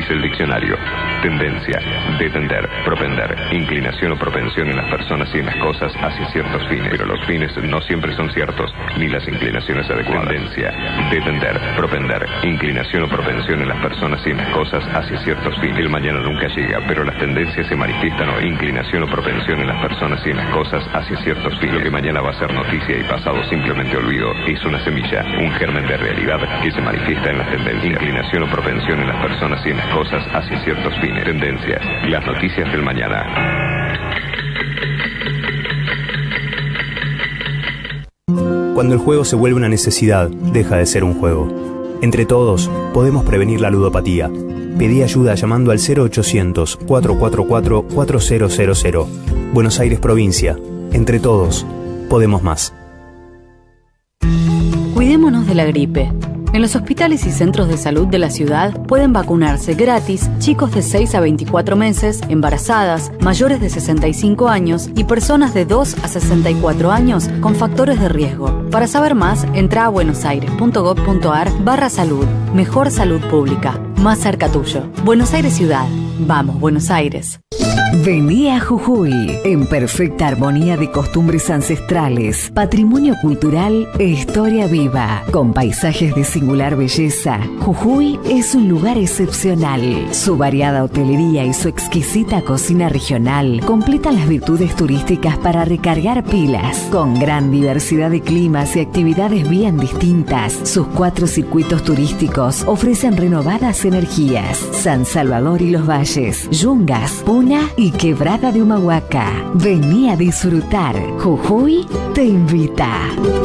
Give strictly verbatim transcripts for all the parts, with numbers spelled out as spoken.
Dice el diccionario: tendencia, detender, propender, inclinación o propensión en las personas y en las cosas hacia ciertos fines. Pero los fines no siempre son ciertos, ni las inclinaciones adecuadas. Tendencia, detender, propender, inclinación o propensión en las personas y en las cosas hacia ciertos fines. El mañana nunca llega, pero las tendencias se manifiestan o inclinación o propensión en las personas y en las cosas hacia ciertos fines. Lo que mañana va a ser noticia y pasado simplemente olvido es una semilla, un germen de realidad que se manifiesta en las tendencias. Inclinación o propensión en las personas y en las cosas hacia ciertos fines. Tendencias, las noticias del mañana. Cuando el juego se vuelve una necesidad, deja de ser un juego. Entre todos, podemos prevenir la ludopatía. Pedí ayuda llamando al cero ochocientos, cuatrocientos cuarenta y cuatro, cuatro mil. Buenos Aires, provincia. Entre todos, podemos más. Cuidémonos de la gripe. En los hospitales y centros de salud de la ciudad pueden vacunarse gratis chicos de seis a veinticuatro meses, embarazadas, mayores de sesenta y cinco años y personas de dos a sesenta y cuatro años con factores de riesgo. Para saber más, entra a buenosaires.gov.ar barra salud. Mejor salud pública. Más cerca tuyo. Buenos Aires Ciudad. Vamos, Buenos Aires. Vení a Jujuy, en perfecta armonía de costumbres ancestrales, patrimonio cultural e historia viva. Con paisajes de singular belleza, Jujuy es un lugar excepcional. Su variada hotelería y su exquisita cocina regional completan las virtudes turísticas para recargar pilas. Con gran diversidad de climas y actividades bien distintas, sus cuatro circuitos turísticos ofrecen renovadas energías. San Salvador y los Valles, Yungas, Puna y Quebrada de Humahuaca. Vení a disfrutar. Jujuy te invita.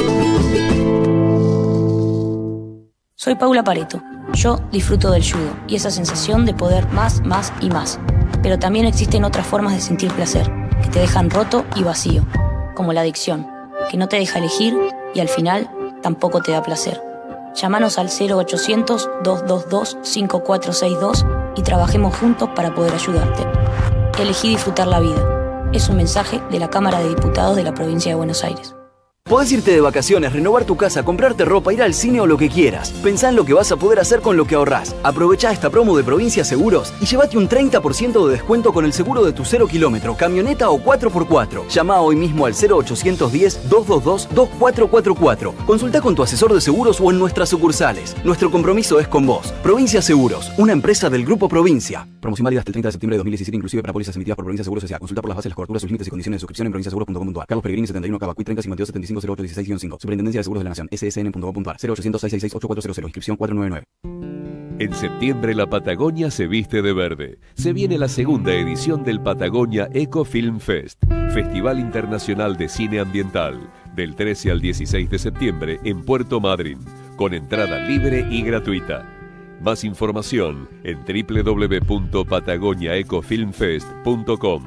Soy Paula Pareto. Yo disfruto del judo y esa sensación de poder más, más y más. Pero también existen otras formas de sentir placer, que te dejan roto y vacío, como la adicción, que no te deja elegir y al final tampoco te da placer. Llámanos al cero ochocientos, dos dos dos, cinco cuatro seis dos y trabajemos juntos para poder ayudarte. Elegí disfrutar la vida. Es un mensaje de la Cámara de Diputados de la Provincia de Buenos Aires. Podés irte de vacaciones, renovar tu casa, comprarte ropa, ir al cine o lo que quieras. Pensá en lo que vas a poder hacer con lo que ahorrás. Aprovechá esta promo de Provincia Seguros y llévate un treinta por ciento de descuento con el seguro de tu cero kilómetro, camioneta o cuatro por cuatro. Llama hoy mismo al cero ochocientos diez, dos dos dos, dos cuatro cuatro cuatro. Consultá con tu asesor de seguros o en nuestras sucursales. Nuestro compromiso es con vos. Provincia Seguros, una empresa del Grupo Provincia. Promoción válida hasta el treinta de septiembre de dos mil diecisiete, inclusive para pólizas emitidas por Provincia Seguros S A. Consulta por las bases, las coberturas, sus límites y condiciones de suscripción en provincia seguros punto com punto a r. Carlos Peregrini, setenta y uno, Cavacuy, treinta, cincuenta y dos, setenta y cinco, cero ocho, dieciséis guion cinco. Superintendencia de Seguros de la Nación, s s n punto gov punto a r, cero ochocientos, seiscientos sesenta y seis, ochenta y cuatro cero cero, inscripción cuatro nueve nueve. En septiembre la Patagonia se viste de verde. Se viene la segunda edición del Patagonia Eco Film Fest, Festival Internacional de Cine Ambiental, del trece al dieciséis de septiembre en Puerto Madryn, con entrada libre y gratuita. Más información en w w w punto patagonia eco film fest punto com.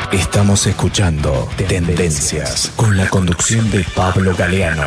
Estamos escuchando Tendencias con la conducción de Pablo Galeano.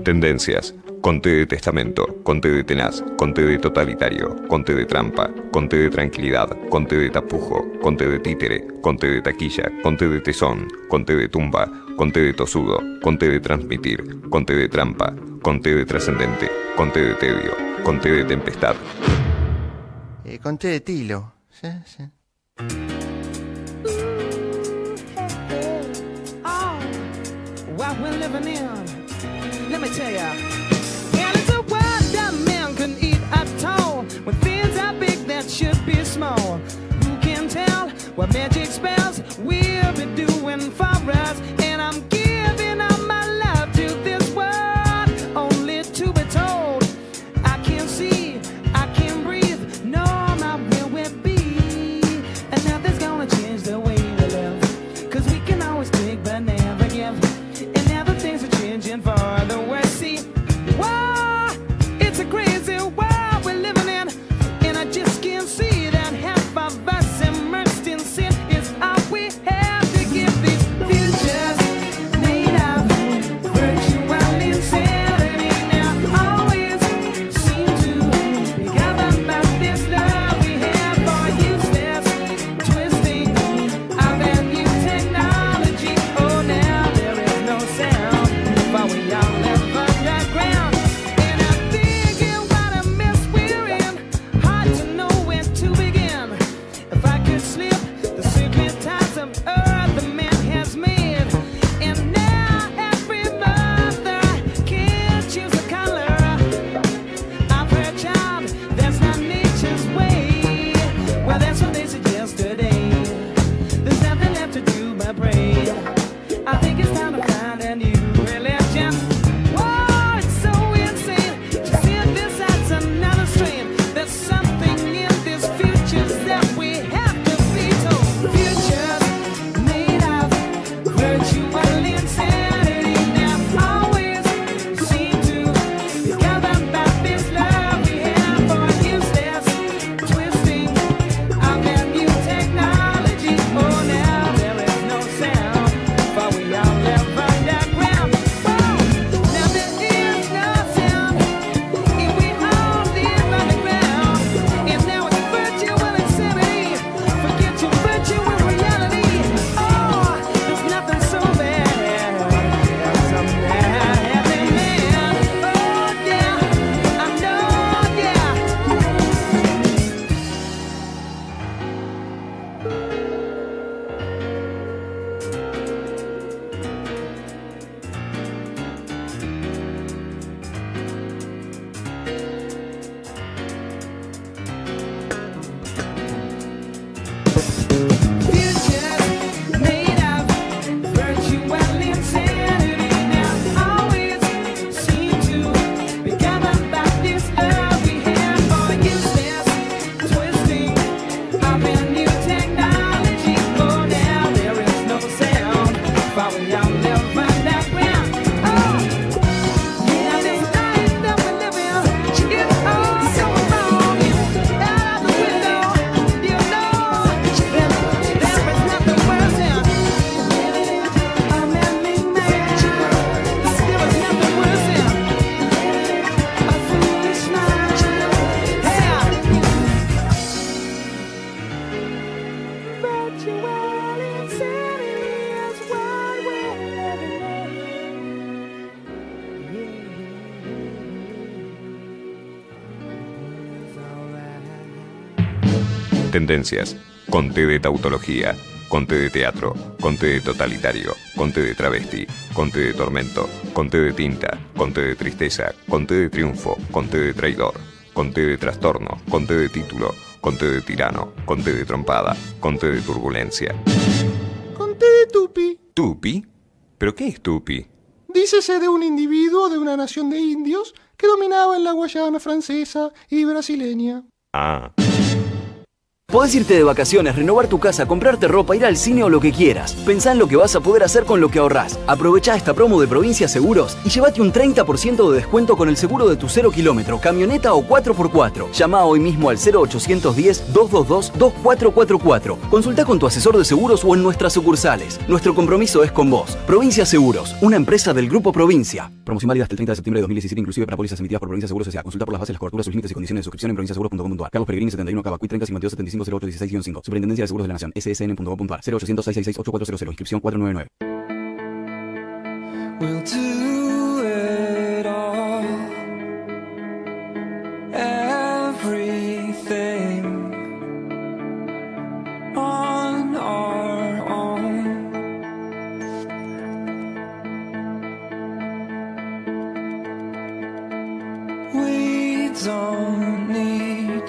Tendencias. Con té de testamento, con té de tenaz, con té de totalitario, con té de trampa, con té de tranquilidad, con té de tapujo, con té de títere, con té de taquilla, con té de tesón, con té de tumba, con té de tosudo, con té de transmitir, con té de trampa, con té de trascendente, con té de tedio, con té de tempestad. Eh, con té de tilo. Sí, sí. Oh, what we're living in. Let me tell ya. And it's a world that man can eat at all. When things are big that should be small. Who can tell what magic spells we'll be doing for us? And I'm giving all my love to this world, only to be told I can't see, I can't breathe, no, not where we'll be. And nothing's gonna change the way we live, cause we can always take but never give. And now the things are changing for the worse. See, whoa, it's a crazy world we're living in, and I just can't see that half of us immersed in sin is all we have to give. These futures made of virtual insanity now always seem to be governed by this love we have for useless twisting of that new technology. Oh, now there is no sound, but we all live underground. And I'm thinking what a mess we're in, hard to know where to begin. If I could slip the secret ties of earth the man has made, and now every mother can choose a color of her child. That's not nature's way. Well, that's what they said yesterday. There's nothing left to do but pray. I think it's time to find a new religion. Whoa, it's so insane to see this as another strain. There's something in this future that we have to be told. Futures made of virtual insanity now always seem to be governed by this love we have for useless twisting of their new technology. Oh, now there is no sound, but we all live underground. Whoa, now there is no sound, and we all live underground. And now it's virtual insanity. Forget your virtual reality. Oh, there's nothing so bad as a mad happy man. Oh, yeah, I know, yeah. Futures made of virtual insanity now always seem to be governed by this love we have for useless twisting of their new technology. Oh, now there is no sound, but we all live underground. Oh, yeah, this life that we live in, she is all so wrong. Out of the window, you know, there is nothing worse than a man-made man. There is nothing worse than a foolish mind. Yeah. Virtual insanity is what we're living in. Tendencias. Con té de tautología, con té de teatro, con té de totalitario, con té de travesti, con té de tormento, con té de tinta, con té de tristeza, con té de triunfo, con té de traidor, con té de trastorno, con té de título, con té de tirano, con té de trompada, con té de turbulencia. Con té de tupi. ¿Tupi? ¿Pero qué es tupi? Dícese de un individuo de una nación de indios que dominaba en la Guayana francesa y brasileña. Ah. Podés irte de vacaciones, renovar tu casa, comprarte ropa, ir al cine o lo que quieras. Pensá en lo que vas a poder hacer con lo que ahorrás. Aprovechá esta promo de Provincia Seguros y llévate un treinta por ciento de descuento con el seguro de tu cero kilómetro, camioneta o cuatro por cuatro. Llama hoy mismo al cero ochocientos diez, doscientos veintidós, veinticuatro cuarenta y cuatro. Consultá con tu asesor de seguros o en nuestras sucursales. Nuestro compromiso es con vos. Provincia Seguros, una empresa del Grupo Provincia. Promoción válida hasta el treinta de septiembre de dos mil diecisiete, inclusive para pólizas emitidas por Provincia Seguros S A. Consulta por las bases, las coberturas, sus límites y condiciones de suscripción en provinciaseguros punto com punto a r. Carlos Peregrini, setenta y uno, Cava, treinta cincuenta y dos setenta y cinco cero ocho dieciséis guion cinco. Superintendencia de Seguros de la Nación, s s n punto com punto a r. cero ochocientos, seiscientos sesenta y seis, ochenta y cuatro cero cero. Inscripción cuatro nueve nueve. We'll do it all. Everything on our own. We don't need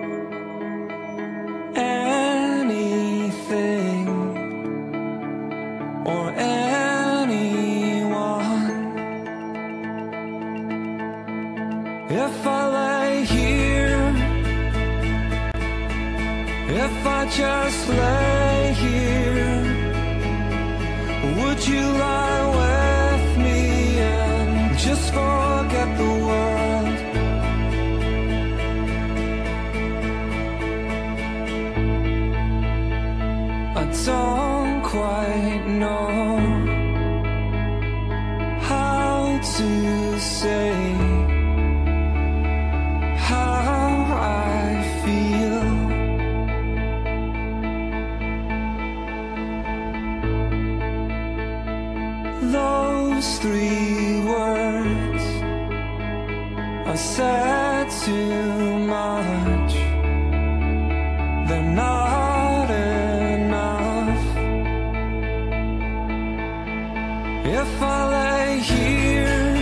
anything or anyone. If I lay here, if I just lay here, would you lie with me and just forget the world? I don't quite know how to say how I feel. Those three words I said too much. They're not enough. If I lay here,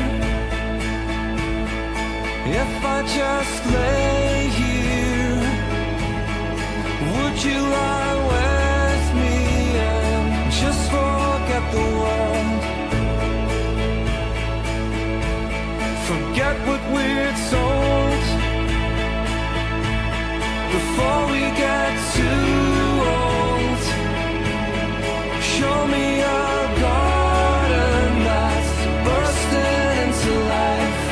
if I just lay here, would you lie with me and just forget the world? Forget what we're told before we get too old. Show me a garden that's bursting into life.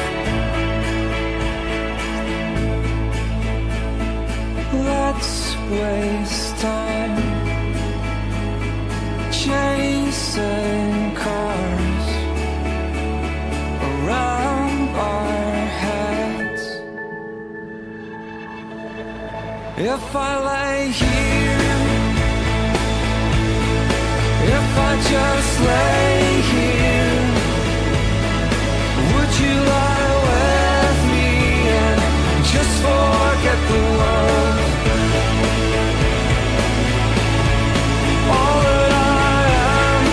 Let's waste time chasing cars around our heads. If I lay here, if I just lay here, would you lie with me and just forget the world? All that I am,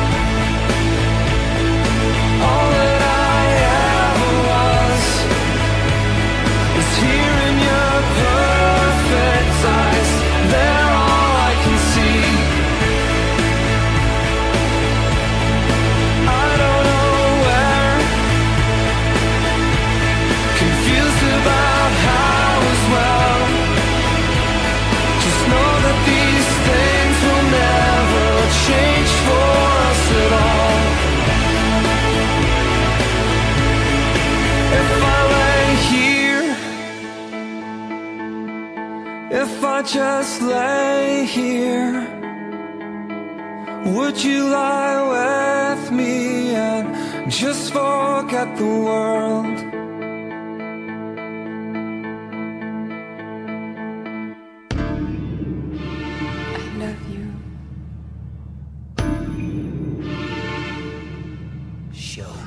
all that I ever was, is here in your perfect eyes. They're all I can see. I don't know where, confused about how as well. Just know that these things will never change for us at all. If I lay here, if I just lay here, would you lie with me and just forget the world? I love you. Show me.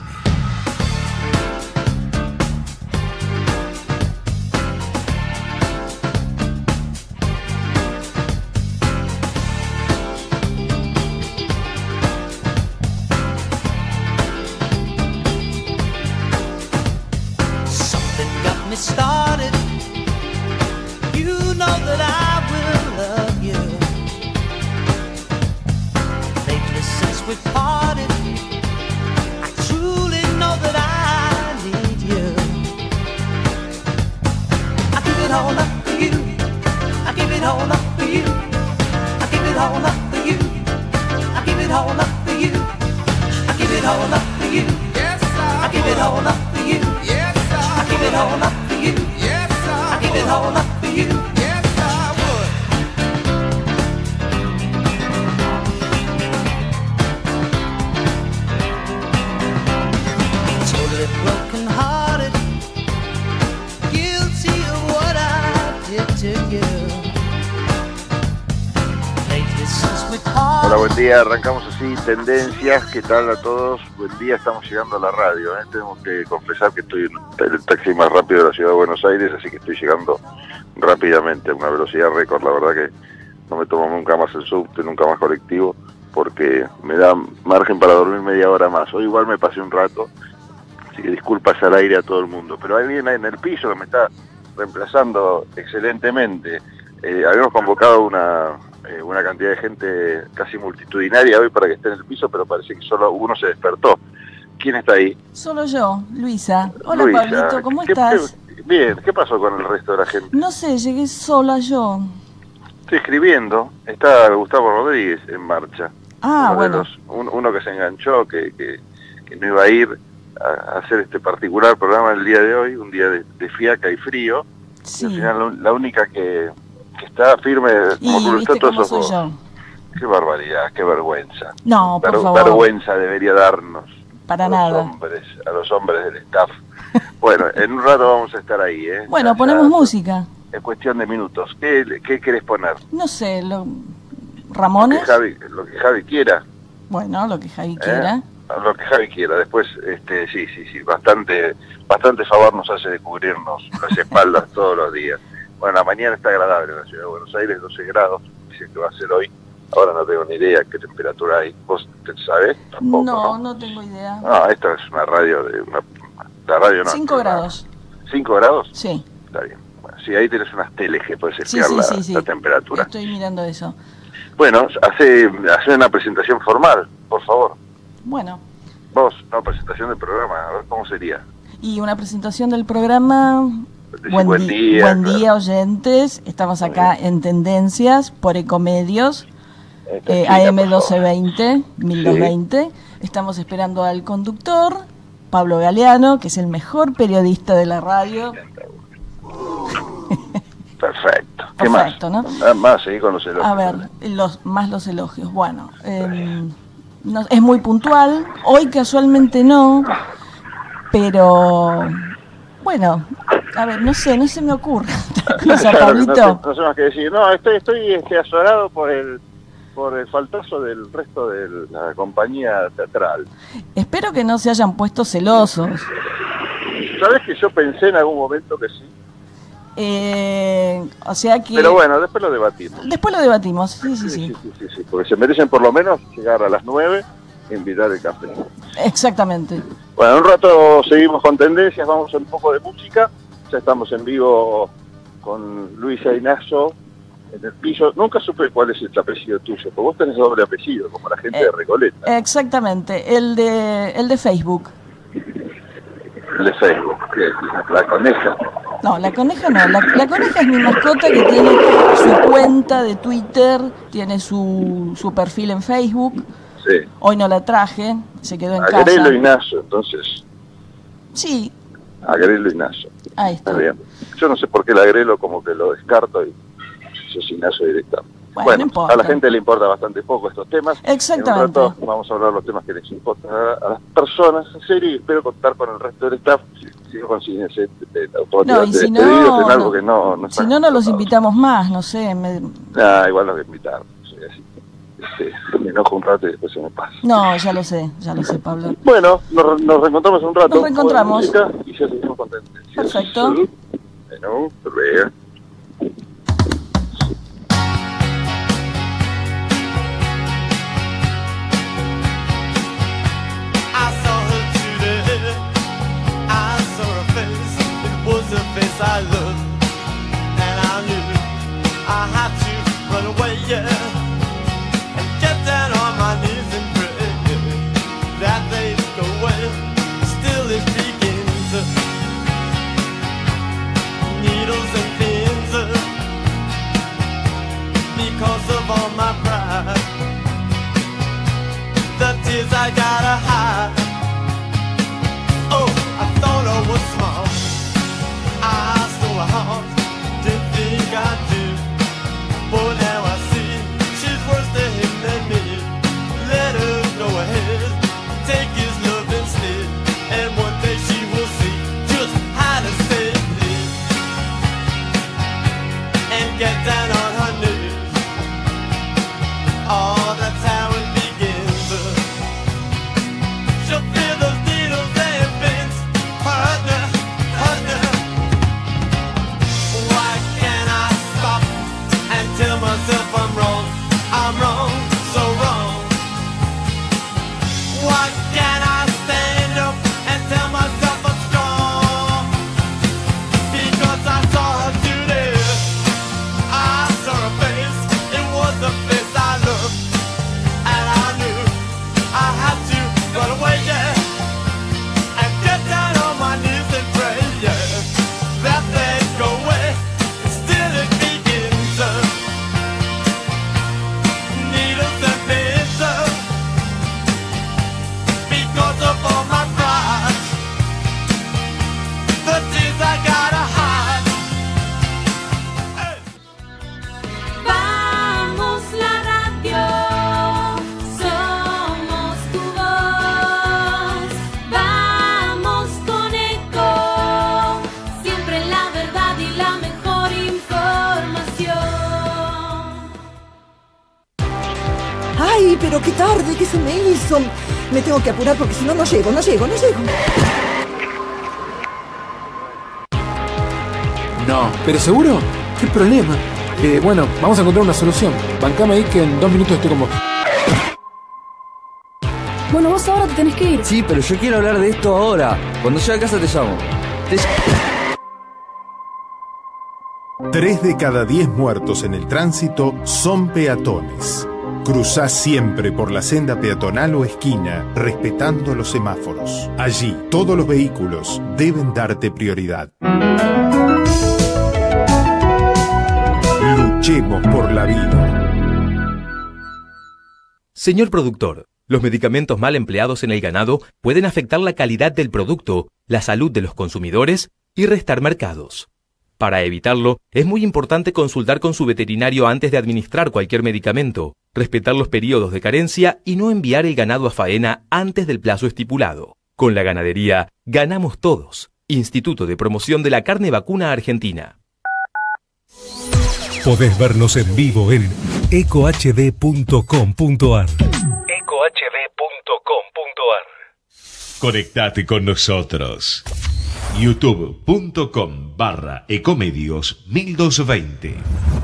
all up for you. Yes, I, I give it all up for you. Yes, I, I give it all up for you. Yes, I, I give it all up for you. Yes, I would. Totally broken hearted, guilty of what I did to you. Hola, buen día, arrancamos así, tendencias, ¿qué tal a todos? Buen día, estamos llegando a la radio, ¿eh? Tengo que confesar que estoy en el taxi más rápido de la ciudad de Buenos Aires, así que estoy llegando rápidamente a una velocidad récord. La verdad que no me tomo nunca más el subte, nunca más colectivo, porque me da margen para dormir media hora más. Hoy igual me pasé un rato, así que disculpas al aire a todo el mundo, pero hay alguien en el piso que me está reemplazando excelentemente. Eh, habíamos convocado una... Eh, una cantidad de gente casi multitudinaria hoy para que esté en el piso, pero parece que solo uno se despertó. ¿Quién está ahí? Solo yo, Luisa. Hola, Luisa, Pablito, ¿cómo ¿qué, estás? Qué, bien, ¿qué pasó con el resto de la gente? No sé, llegué sola yo. Estoy escribiendo, está Gustavo Rodríguez en marcha. Ah, uno bueno. De los, un, uno que se enganchó, que, que, que no iba a ir a, a hacer este particular programa el día de hoy, un día de, de fiaca y frío. Sí. Y al final la, la única que... que está firme como Y con viste todos cómo esos soy ojos. yo. Qué barbaridad, qué vergüenza. No, por Ver- favor. Vergüenza debería darnos Para a nada. los hombres, a los hombres del staff. Bueno, en un rato vamos a estar ahí, ¿eh? Bueno, Ya- ponemos ya música. Es cuestión de minutos. ¿Qué, qué querés poner? No sé, lo... Lo que ¿Ramones? Javi, lo que Javi quiera. Bueno, lo que Javi ¿eh? quiera. Lo que Javi quiera. Después, este, sí, sí, sí, bastante, bastante favor nos hace de cubrirnos las espaldas todos los días. Bueno, la mañana está agradable en la ciudad de Buenos Aires, doce grados, dicen que va a ser hoy. Ahora no tengo ni idea qué temperatura hay. ¿Vos te sabés? Tampoco, No, ¿no? no tengo idea. No, esta es una radio de una... La radio no. Cinco una- grados. ¿Cinco grados? Sí. Está bien. Bueno, sí, ahí tenés unas teles que puedes Sí, espiar sí, la, sí, sí. la temperatura. Estoy mirando eso. Bueno, hace, hace una presentación formal, por favor. Bueno, Vos, no, presentación del programa, a ver cómo sería. y una presentación del programa. Decís buen di- día, buen claro. día, oyentes. Estamos acá en Tendencias por Ecomedios, Esta eh, chica, A M por doce favor. veinte, mil doscientos veinte. Estamos esperando al conductor, Pablo Galeano, que es el mejor periodista de la radio. Perfecto. ¿Qué Perfecto, más? ¿no? Ah, más, seguí con los elogios. A ver, los, más los elogios. Bueno, eh, no- es muy puntual. Hoy casualmente no, pero bueno, a ver, no sé, no se me ocurre otra cosa, Claro, Pablito. no, sé, no sé más que decir. No, estoy, estoy este, azorado por el por el faltazo del resto de la compañía teatral. Espero que no se hayan puesto celosos. ¿Sabés que yo pensé en algún momento que sí? Eh, o sea que... Pero bueno, después lo debatimos. Después lo debatimos, sí, sí, sí. Sí, sí, sí, sí, porque se merecen por lo menos llegar a las nueve e invitar el café. Exactamente. Bueno, en un rato seguimos con tendencias, vamos a un poco de música. Ya estamos en vivo con Luisa Inazo en el piso. Nunca supe cuál es el apellido tuyo, porque vos tenés doble apellido, como la gente Eh, de Recoleta. Exactamente, el de, el de Facebook. El de Facebook, que es la coneja. No, la coneja no. La, la coneja es mi mascota que tiene su cuenta de Twitter, tiene su, su perfil en Facebook. Sí. Hoy no la traje, se quedó en Agrelo casa. Inazo, entonces. Sí, Agrelo Inazo. ahí está. Está bien. Yo no sé por qué el agrelo como que lo descarto y sos Inazo directamente. Bueno, Bueno, no importa. a la gente le importa bastante poco estos temas. Exactamente. En un rato vamos a hablar de los temas que les importan a, a las personas en serio y espero contar con el resto del staff. Si no consiguen ser No, y si no, despedidos en algo que no, no si no, no los invitamos más, no sé. me- Ah, igual los que invitaron. Soy así. Este, me enojo un rato y después se me pasa. No, ya lo sé, ya lo sé, Pablo. Bueno, nos, nos reencontramos en un rato. Nos reencontramos. Con música y ya seguimos con tendencias. Perfecto. Bueno, hasta luego. I saw her today. I saw her face. It was the face I loved, and I knew I had to run away, yeah, and get down on my knees and pray that they'd go away. Still it begins. Needles and pins. se me hizo. Me tengo que apurar porque si no, no llego, no llego, no llego. No. ¿Pero seguro? ¿Qué problema? Eh, bueno, vamos a encontrar una solución. Bancame ahí que en dos minutos estoy con vos. Bueno, vos ahora te tenés que ir. Sí, pero yo quiero hablar de esto ahora. Cuando llegue a casa te llamo. Te... Tres de cada diez muertos en el tránsito son peatones. Cruzá siempre por la senda peatonal o esquina, respetando los semáforos. Allí, todos los vehículos deben darte prioridad. Luchemos por la vida. Señor productor, los medicamentos mal empleados en el ganado pueden afectar la calidad del producto, la salud de los consumidores y restar mercados. Para evitarlo, es muy importante consultar con su veterinario antes de administrar cualquier medicamento, respetar los periodos de carencia y no enviar el ganado a faena antes del plazo estipulado. Con la ganadería, ganamos todos. Instituto de Promoción de la Carne Vacuna Argentina. Podés vernos en vivo en eco h d punto com punto a r. eco h d punto com punto a r. Conectate con nosotros. youtube.com barra ecomedios mil doscientos veinte.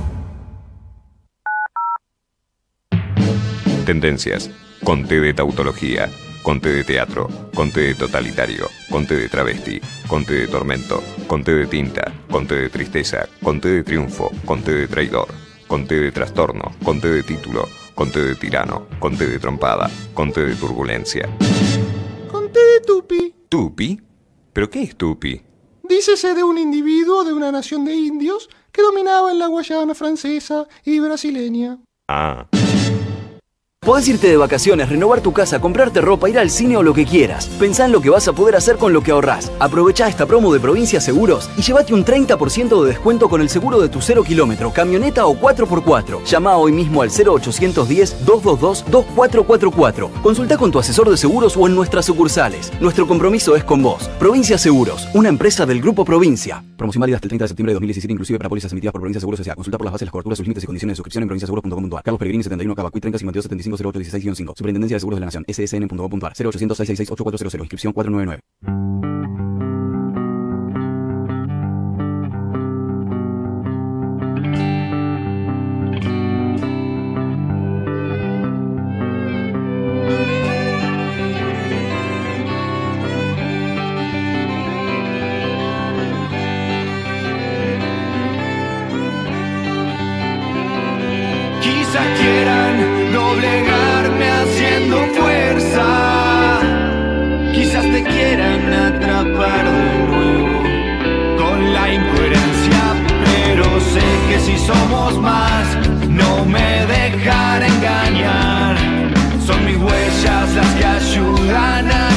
Tendencias. Conté de tautología. Conté de teatro. Conté de totalitario. Conté de travesti. Conté de tormento. Conté de tinta. Conté de tristeza. Conté de triunfo. Conté de traidor. Conté de trastorno. Conté de título. Conté de tirano. Conté de trompada. Conté de turbulencia. Conté de tupi. ¿Tupi? ¿Pero qué es tupi? Dícese de un individuo de una nación de indios que dominaba en la Guayana francesa y brasileña. Ah. Podés irte de vacaciones, renovar tu casa, comprarte ropa, ir al cine o lo que quieras. Pensá en lo que vas a poder hacer con lo que ahorrás. Aprovechá esta promo de Provincia Seguros y llévate un treinta por ciento de descuento con el seguro de tu cero kilómetro, camioneta o cuatro por cuatro. Llama hoy mismo al cero ochocientos diez, doscientos veintidós, veinticuatro cuarenta y cuatro. Consultá con tu asesor de seguros o en nuestras sucursales. Nuestro compromiso es con vos. Provincia Seguros, una empresa del Grupo Provincia. Promoción válida hasta el treinta de septiembre de dos mil diecisiete, inclusive para pólizas emitidas por Provincia Seguros S A. Consulta por las bases, las coberturas, sus límites y condiciones de suscripción en provincia seguros punto com punto a r. Carlos Pellegrini, setenta y uno, Cabacuy, treinta, cincuenta y dos, setenta y cinco, cero ocho, dieciséis guion cinco. Superintendencia de Seguros de la Nación, s s n punto gov punto a r. cero ochocientos, seiscientos sesenta y seis, ochenta y cuatro cero cero. Inscripción cuatro nueve nueve. Quizás quieran doblegarme haciendo fuerza, quizás te quieran atrapar de nuevo con la incoherencia, pero sé que si somos más no me dejan engañar, son mis huellas las que ayudan a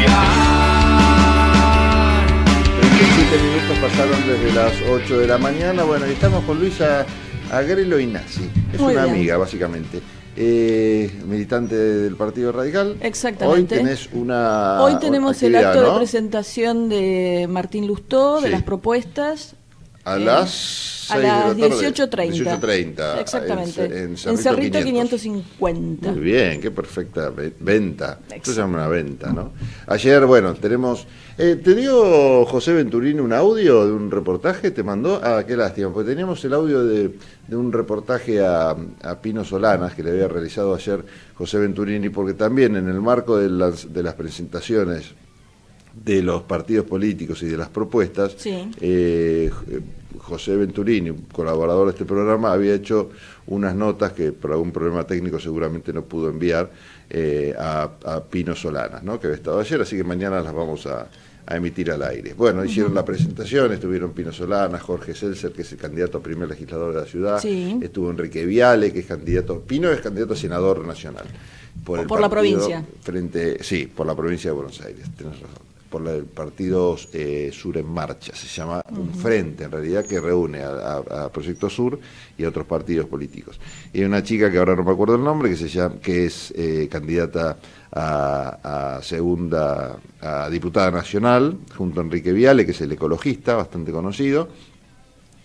cambiar. veintisiete minutos pasaron desde las ocho de la mañana, bueno, y estamos con Luisa Agrelo Inazzi, es Muy una bien. amiga básicamente, eh, militante del Partido Radical. Exactamente. Hoy tenés una Hoy tenemos el actividad, acto ¿no? de presentación de Martín Lustó, de Sí. las propuestas. A eh, las a seis de la las tarde. dieciocho treinta. dieciocho treinta. Exactamente. En, en En Cerrito, Cerrito quinientos. quinientos cincuenta. Muy bien, qué perfecta ve- venta. Esto se llama una venta, ¿no? Ayer, bueno, tenemos... Eh, ¿Te dio José Venturini un audio de un reportaje? ¿Te mandó? Ah, qué lástima, porque teníamos el audio de, de un reportaje a, a Pino Solanas que le había realizado ayer José Venturini, porque también en el marco de las, de las presentaciones de los partidos políticos y de las propuestas, Sí. eh, José Venturini, un colaborador de este programa, había hecho unas notas que por algún problema técnico seguramente no pudo enviar eh, a, a Pino Solanas, ¿no? Que había estado ayer, así que mañana las vamos a, a emitir al aire. Bueno, hicieron la presentación, estuvieron Pino Solanas, Jorge Seltzer, que es el candidato a primer legislador de la ciudad, Sí. estuvo Enrique Viale, que es candidato, Pino es candidato a senador nacional. Por, el Por la partido provincia. Frente, sí, por la provincia de Buenos Aires, tenés razón. Por el partido eh, Sur en Marcha, se llama un Ujú. frente en realidad que reúne a, a- a Proyecto Sur y a otros partidos políticos. Y hay una chica que ahora no me acuerdo el nombre, que se llama, que es eh, candidata a, a segunda, a diputada nacional, junto a Enrique Viale, que es el ecologista, bastante conocido.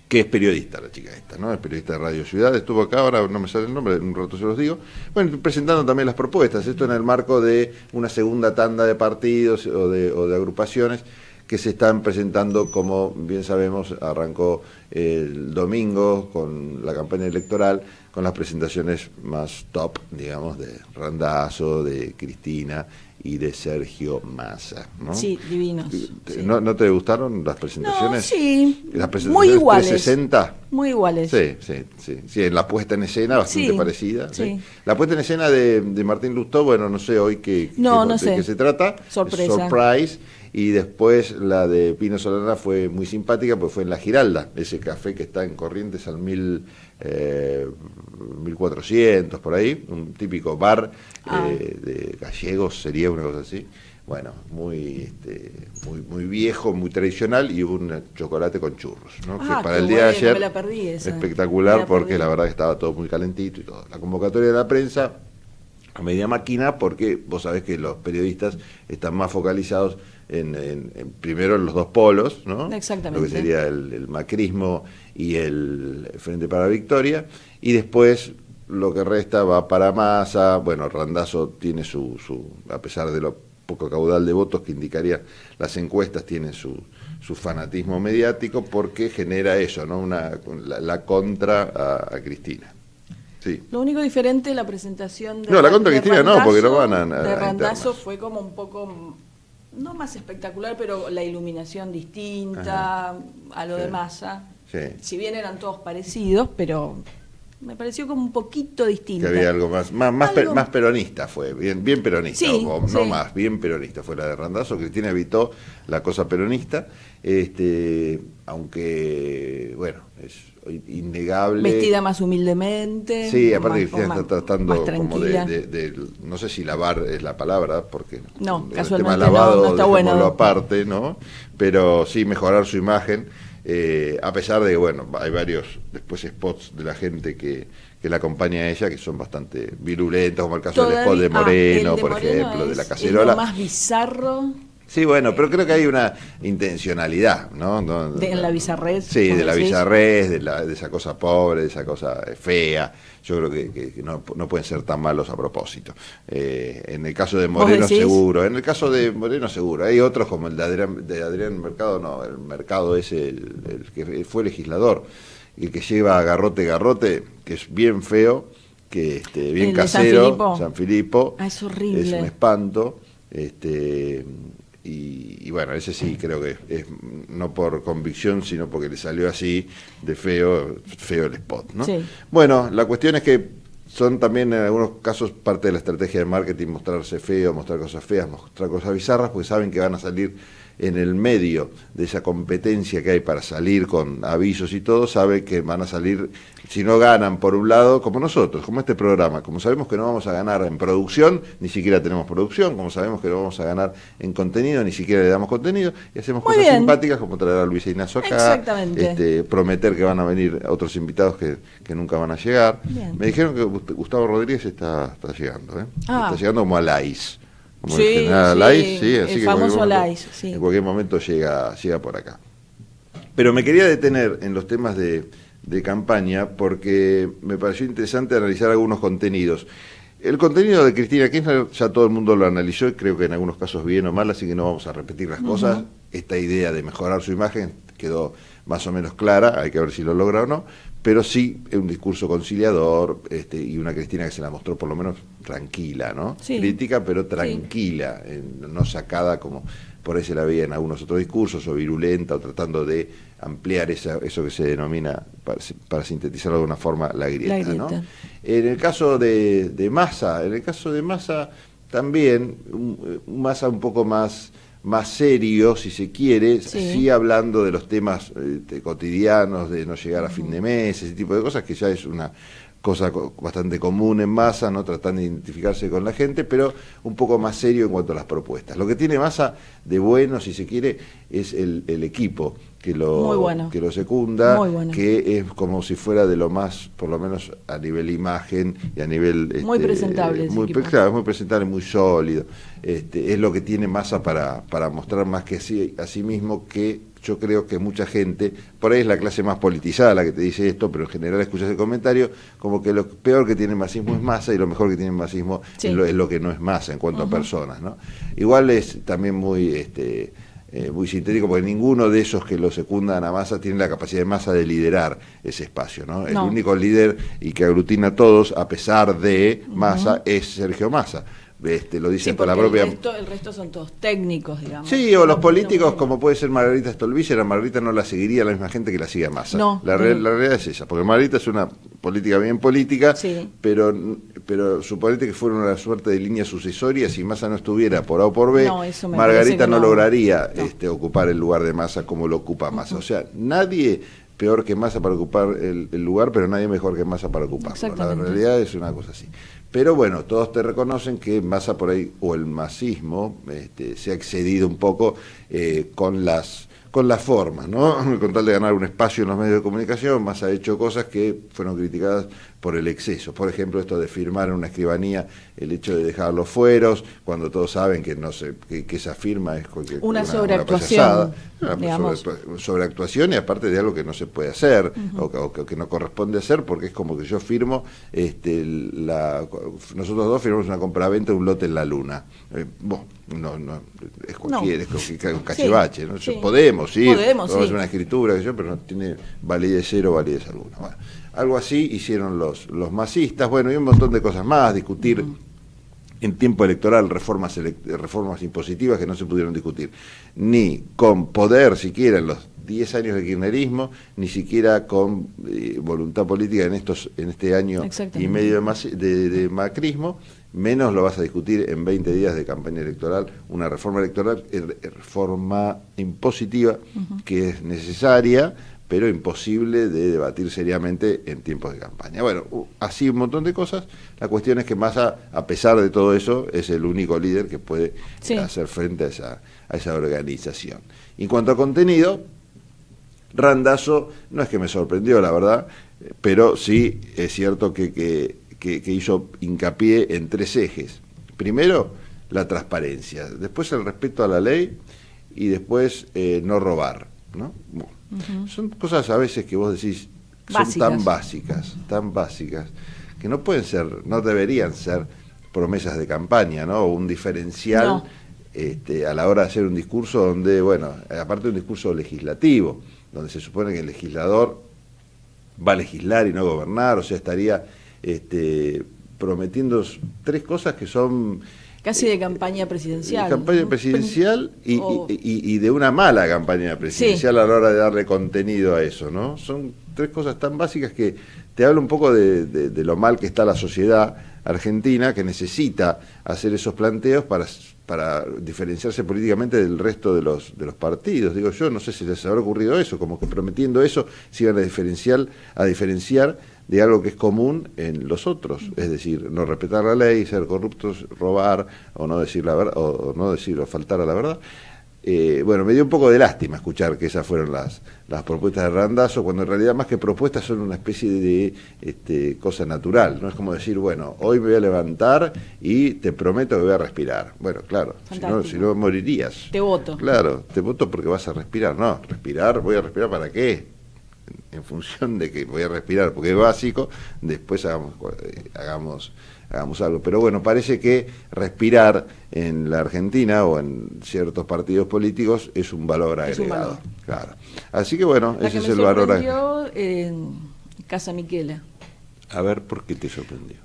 que es periodista la chica esta, ¿no? Es periodista de Radio Ciudad, estuvo acá, ahora no me sale el nombre, en un rato se los digo. Bueno, presentando también las propuestas, esto en el marco de una segunda tanda de partidos o de, o de agrupaciones que se están presentando, como bien sabemos, arrancó el domingo con la campaña electoral, con las presentaciones más top, digamos, de Randazzo, de Cristina y de Sergio Massa, ¿no? Sí, divinos. ¿Te, ¿no, ¿No te gustaron las presentaciones? No, sí, las presentaciones muy iguales. trescientos sesenta. Muy iguales. Sí, sí, sí, sí, en la puesta en escena bastante sí, parecida. Sí. ¿sí? La puesta en escena de, de Martín Lustó, bueno, no sé hoy qué, no, qué, no de sé. qué se trata. Sorpresa. Surprise. Y después la de Pino Solana fue muy simpática, porque fue en La Giralda, ese café que está en Corrientes al mil, eh, mil cuatrocientos, por ahí, un típico bar ah. eh, de gallegos, sería una cosa así. Bueno, muy, este, muy muy viejo, muy tradicional, y hubo un chocolate con churros, ¿no? Ah, que para qué el día bueno, de ayer, me la perdí esa. espectacular, la porque perdí. la verdad que estaba todo muy calentito y todo. La convocatoria de la prensa a media máquina, porque vos sabés que los periodistas están más focalizados en, en, en primero en los dos polos, ¿no? Exactamente. Lo que sería el, el macrismo y el Frente para la Victoria, y después lo que resta va para Massa. Bueno, Randazzo tiene su, su, a pesar de lo poco caudal de votos que indicarían las encuestas, tiene su, su fanatismo mediático, porque genera eso, ¿no? Una, la, la contra a, a Cristina. Sí. Lo único diferente de la presentación de No, la contra Cristina no, porque no van a, a de Randazzo internas. Fue como un poco, no más espectacular, pero la iluminación distinta. Ajá. A lo sí. de Massa. Sí. Si bien eran todos parecidos, pero me pareció como un poquito distinto. Que había algo más, más, más, algo... Per, más peronista fue, bien, bien peronista, sí, o, sí. no más, bien peronista fue la de Randazzo. Cristina evitó la cosa peronista, este, aunque, bueno, es innegable. Vestida más humildemente. Sí, aparte más, Cristina más, está tratando como de, de, de, no sé si lavar es la palabra, porque no, el casualmente tema lavado, no, no está bueno. aparte, ¿no? Pero sí mejorar su imagen, eh, a pesar de que, bueno, hay varios después spots de la gente que, que la acompaña a ella, que son bastante virulentos, como el caso Todavía, del spot de Moreno, ah, de por Moreno ejemplo, de la cacerola. Es lo más bizarro. Sí, bueno, pero creo que hay una intencionalidad, ¿no? no de, en la bizarrez. Sí, de la bizarrez, de, la, de esa cosa pobre, de esa cosa fea. Yo creo que, que, que no, no pueden ser tan malos a propósito. Eh, en el caso de Moreno, seguro. En el caso de Moreno, seguro. Hay otros como el de Adrián, de Adrián Mercado, no, el Mercado es el, el que fue legislador, el que lleva garrote, garrote, que es bien feo, que este, bien el casero, San Filipo. San Filipo. Ah, es horrible. Es un espanto. Este... Y, y bueno, ese sí creo que es, es no por convicción, sino porque le salió así de feo, feo el spot, ¿no? Sí. Bueno, la cuestión es que son también en algunos casos parte de la estrategia de marketing mostrarse feo, mostrar cosas feas, mostrar cosas bizarras, porque saben que van a salir en el medio de esa competencia que hay para salir con avisos y todo, saben que van a salir, si no ganan por un lado, como nosotros, como este programa, como sabemos que no vamos a ganar en producción, ni siquiera tenemos producción, como sabemos que no vamos a ganar en contenido, ni siquiera le damos contenido, y hacemos Muy cosas bien. simpáticas como traer a Luisa Ignacio acá, este, prometer que van a venir otros invitados que, que nunca van a llegar. Bien. Me dijeron que Gustavo Rodríguez está, está llegando, ¿eh? Ah. Está llegando como a Lais. Como sí, el general sí, Lais, sí, así el que famoso momento, Lais, sí. en cualquier momento llega, llega por acá. Pero me quería detener en los temas de, de campaña porque me pareció interesante analizar algunos contenidos. El contenido de Cristina Kirchner ya todo el mundo lo analizó y creo que en algunos casos bien o mal, así que no vamos a repetir las uh-huh. cosas. Esta idea de mejorar su imagen quedó más o menos clara, hay que ver si lo logra o no, pero sí un discurso conciliador, este, y una Cristina que se la mostró por lo menos tranquila, ¿no? Sí. Crítica, pero tranquila, sí. en, no sacada como por ahí se la veía en algunos otros discursos, o virulenta, o tratando de ampliar esa, eso que se denomina, para, para sintetizarlo de alguna forma, la grieta, la grieta. ¿no? En el caso de, de Massa, en el caso de Massa también, un, un Massa un poco más... más serio, si se quiere, sí, sí hablando de los temas eh, cotidianos, de no llegar a fin de mes, ese tipo de cosas, que ya es una cosa co bastante común en Massa, ¿no? Tratando de identificarse con la gente, pero un poco más serio en cuanto a las propuestas. Lo que tiene Massa de bueno, si se quiere, es el, el equipo que lo, Muy bueno. que lo secunda, Muy bueno. que es como si fuera de lo más, por lo menos a nivel imagen y a nivel... Muy este, presentable eh, ese muy, equipo. claro, muy presentable, muy sólido. Este, es lo que tiene Massa para, para mostrar más que sí, a sí mismo, que yo creo que mucha gente, por ahí es la clase más politizada la que te dice esto, pero en general escuchas el comentario, como que lo peor que tiene el masismo es Massa y lo mejor que tiene el masismo Sí. es, lo, es lo que no es Massa en cuanto Ujú. a personas, ¿no? Igual es también muy... este Eh, muy sintético, porque ninguno de esos que lo secundan a Massa tiene la capacidad de Massa de liderar ese espacio, ¿no? El No. único líder y que aglutina a todos, a pesar de Massa, es Sergio Massa. Este, lo dice Sí, hasta la porque propia... el resto, el resto son todos técnicos, digamos. Sí, o los No, políticos, no, como puede ser Margarita Stolbizer, a Margarita no la seguiría la misma gente que la sigue a Massa. No, la, no. real- la realidad es esa, porque Margarita es una política bien política, Sí. pero, pero suponete que fuera una suerte de línea sucesoria, si Massa no estuviera por A o por B, No, eso me parece Margarita que no, no. lograría Este, ocupar el lugar de Massa como lo ocupa Massa. O sea, nadie peor que Massa para ocupar el, el lugar, pero nadie mejor que Massa para ocuparlo. La Exactamente. realidad es una cosa así. Pero bueno, todos te reconocen que Massa por ahí, o el masismo, este, se ha excedido un poco eh, con las con las formas, ¿no? Con tal de ganar un espacio en los medios de comunicación, Massa ha hecho cosas que fueron criticadas por el exceso. Por ejemplo, esto de firmar en una escribanía el hecho de dejar los fueros, cuando todos saben que no se, que, que esa firma es cualquier, Una sobreactuación, payasada. Una digamos. sobre- sobreactuación y aparte de algo que no se puede hacer, o, que, o que- que no corresponde hacer, porque es como que yo firmo, este, la, nosotros dos firmamos una compraventa de un lote en la luna. Eh, bueno, no, no, es cualquiera, es cualquier- un cachivache, ¿no? sí. Podemos, sí, Podemos, sí. hacer una escritura, que yo, pero no tiene validez cero, validez alguna. Bueno, algo así hicieron los, los masistas, bueno, y un montón de cosas más, discutir en tiempo electoral reformas elec- reformas impositivas que no se pudieron discutir, ni con poder siquiera en los diez años de kirchnerismo, ni siquiera con eh, voluntad política en estos en este año y Exactamente. medio de, mas- de- de macrismo, menos lo vas a discutir en veinte días de campaña electoral, una reforma electoral, eh, reforma impositiva Ujú. que es necesaria, pero imposible de debatir seriamente en tiempos de campaña. Bueno, u- así un montón de cosas. La cuestión es que Massa, a pesar de todo eso, es el único líder que puede Sí. eh, hacer frente a esa, a esa organización. Y en cuanto a contenido, Randazzo no es que me sorprendió, la verdad, eh, pero sí es cierto que, que, que- que hizo hincapié en tres ejes. Primero, la transparencia, después el respeto a la ley y después eh, no robar, ¿no? Bueno, Ujú. son cosas a veces que vos decís, son Básicas. tan básicas, tan básicas, que no pueden ser, no deberían ser promesas de campaña, ¿no? O un diferencial No. este, a la hora de hacer un discurso donde, bueno, aparte de un discurso legislativo, donde se supone que el legislador va a legislar y no gobernar, o sea, estaría este, prometiendo s- tres cosas que son Casi de campaña presidencial. de campaña ¿no? presidencial y, O- y- y- y de una mala campaña presidencial a la hora de darle contenido a eso, ¿no? Son tres cosas tan básicas que te habla un poco de, de- de lo mal que está la sociedad argentina, que necesita hacer esos planteos para, para diferenciarse políticamente del resto de los, de los partidos. Digo yo, no sé si les habrá ocurrido eso, como que prometiendo eso se iban a diferenciar, a diferenciar de algo que es común en los otros, es decir, no respetar la ley, ser corruptos, robar, o no decir la verdad, o no decir o faltar a la verdad. Eh, bueno, me dio un poco de lástima escuchar que esas fueron las, las propuestas de Randazzo, cuando en realidad más que propuestas son una especie de este, cosa natural, no es como decir, bueno, hoy me voy a levantar y te prometo que voy a respirar. Bueno, claro, si no, Fantástico. si no morirías. Te voto. Claro, te voto porque vas a respirar. No, respirar, voy a respirar ¿para qué? En función de que voy a respirar porque es básico, después hagamos, eh, hagamos, hagamos algo. Pero bueno, parece que respirar en la Argentina o en ciertos partidos políticos es un valor Es un agregado. valor. Claro. Así que bueno, La ese que es me el valor agregado. sorprendió en Casa Miquela, A ver, ¿por qué te sorprendió?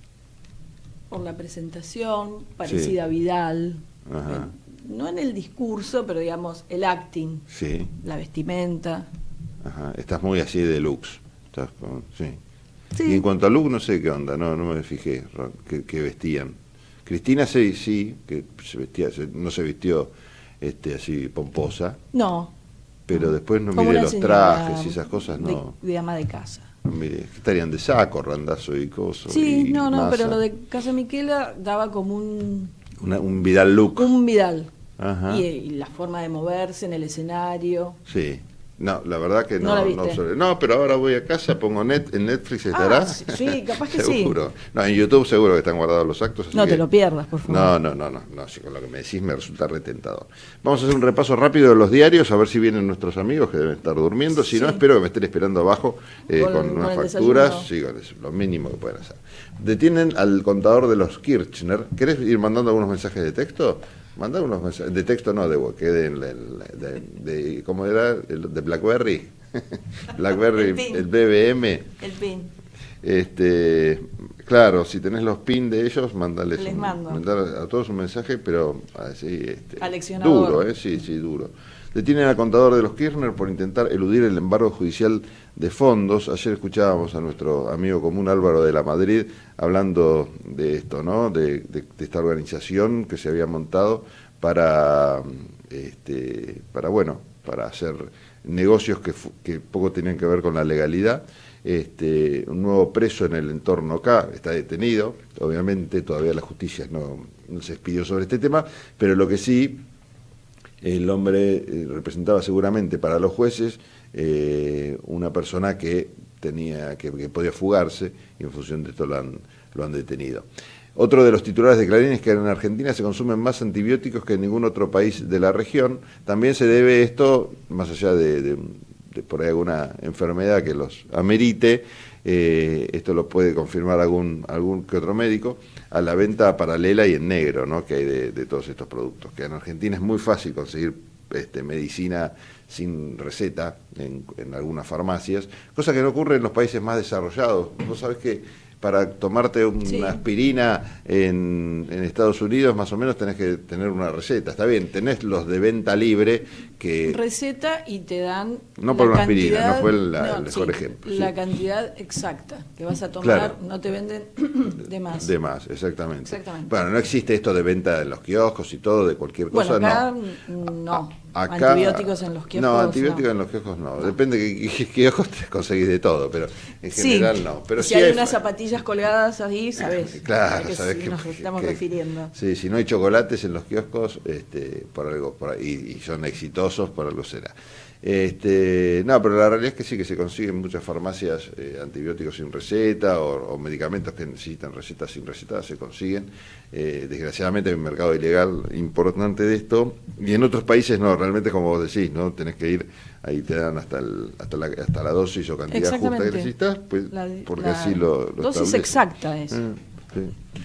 por la presentación, parecida a Vidal. Ajá. En- no en el discurso, pero digamos, el acting, Sí. la vestimenta. Ajá. Estás muy así de looks. Estás con, sí. Sí. Y en cuanto a look, no sé qué onda, no, no me fijé Ron, qué, qué vestían. Cristina sí, sí, que se vestía, se- no se vistió este, así pomposa, No, pero después no como miré una los señora trajes y esas cosas, de, no. de ama de casa. No miré. ¿Qué estarían de saco, Randazzo y coso? Sí, y no, no, Massa? pero lo de Casa Miquela daba como un, Una- un Vidal look. un Vidal. Ajá. Y, y la forma de moverse en el escenario. Sí. No, la verdad que ¿No no. la No, viste? sobre- no, pero ahora voy a casa, pongo net, en Netflix estará. Ah, sí, sí, capaz que sí. Seguro. No, en YouTube seguro que están guardados los actos. así No que- te lo pierdas, por favor. No, no, no, no, no, sí, con lo que me decís me resulta retentador. Vamos a hacer un repaso rápido de los diarios, a ver si vienen nuestros amigos que deben estar durmiendo. Si no, Sí. espero que me estén esperando abajo eh, Con- con, con unas el facturas. desayuno. Sí, con eso, lo mínimo que pueden hacer. Detienen al contador de los Kirchner. ¿Querés ir mandando algunos mensajes de texto? Mandar unos mensajes de texto, no, de que den el, de, de, ¿cómo era? El, de BlackBerry. BlackBerry, El PIN. el B B M. El pin. Este, claro, si tenés los pin de ellos, mandales Les un- mando. mandar a todos un mensaje, pero así, este, Aleccionador. duro, ¿eh? Sí, sí, duro. Detienen al contador de los Kirchner por intentar eludir el embargo judicial de fondos. Ayer escuchábamos a nuestro amigo común Álvaro de la Madrid hablando de esto, ¿no? De, de- de esta organización que se había montado para, este, para bueno, para hacer negocios que, fu- que poco tenían que ver con la legalidad. Este, un nuevo preso en el entorno acá está detenido. Obviamente todavía la justicia no, no se expidió sobre este tema, pero lo que sí, el hombre eh, representaba seguramente para los jueces eh, una persona que tenía que, que podía fugarse, y en función de esto lo han, lo han detenido. Otro de los titulares de Clarín es que en Argentina se consumen más antibióticos que en ningún otro país de la región. También se debe esto, más allá de, de, de por ahí alguna enfermedad que los amerite, eh, esto lo puede confirmar algún, algún que otro médico, a la venta paralela y en negro, ¿no?, que hay de, de todos estos productos. Que en Argentina es muy fácil conseguir este, medicina sin receta en, en algunas farmacias, cosa que no ocurre en los países más desarrollados. Vos sabés que para tomarte una Sí. aspirina en, en Estados Unidos más o menos tenés que tener una receta. Está bien, tenés los de venta libre que... Receta y te dan. No por la una aspirina, cantidad- no fue la- no, el mejor sí, ejemplo, La sí. cantidad exacta que vas a tomar, Claro. no te venden de más. De más, exactamente. Exactamente. Bueno, no existe esto de venta en los kioscos y todo, de cualquier cosa, Bueno, acá no. no. Acá- Antibióticos en los kioscos. No, antibióticos en los kioscos no. Depende de qué, qué kioscos te conseguís de todo, pero en Sí. general no. Pero si sí hay unas zapatillas colgadas ahí, sabes. Claro, a qué sabés sí que- nos estamos que- refiriendo. Sí, si no hay chocolates en los kioscos, este, por algo, por ahí, y son exitosos, por algo será. Este, no, pero la realidad es que sí, que se consiguen muchas farmacias eh, antibióticos sin receta o, o medicamentos que necesitan recetas sin receta, se consiguen. Eh, desgraciadamente hay un mercado ilegal importante de esto, y en otros países no, realmente como vos decís, ¿no? Tenés que ir, ahí te dan hasta el, hasta la, hasta la dosis o cantidad justa que Exactamente. necesitas, pues, La de- porque la así lo, lo dosis establece. exacta es. Eh, sí.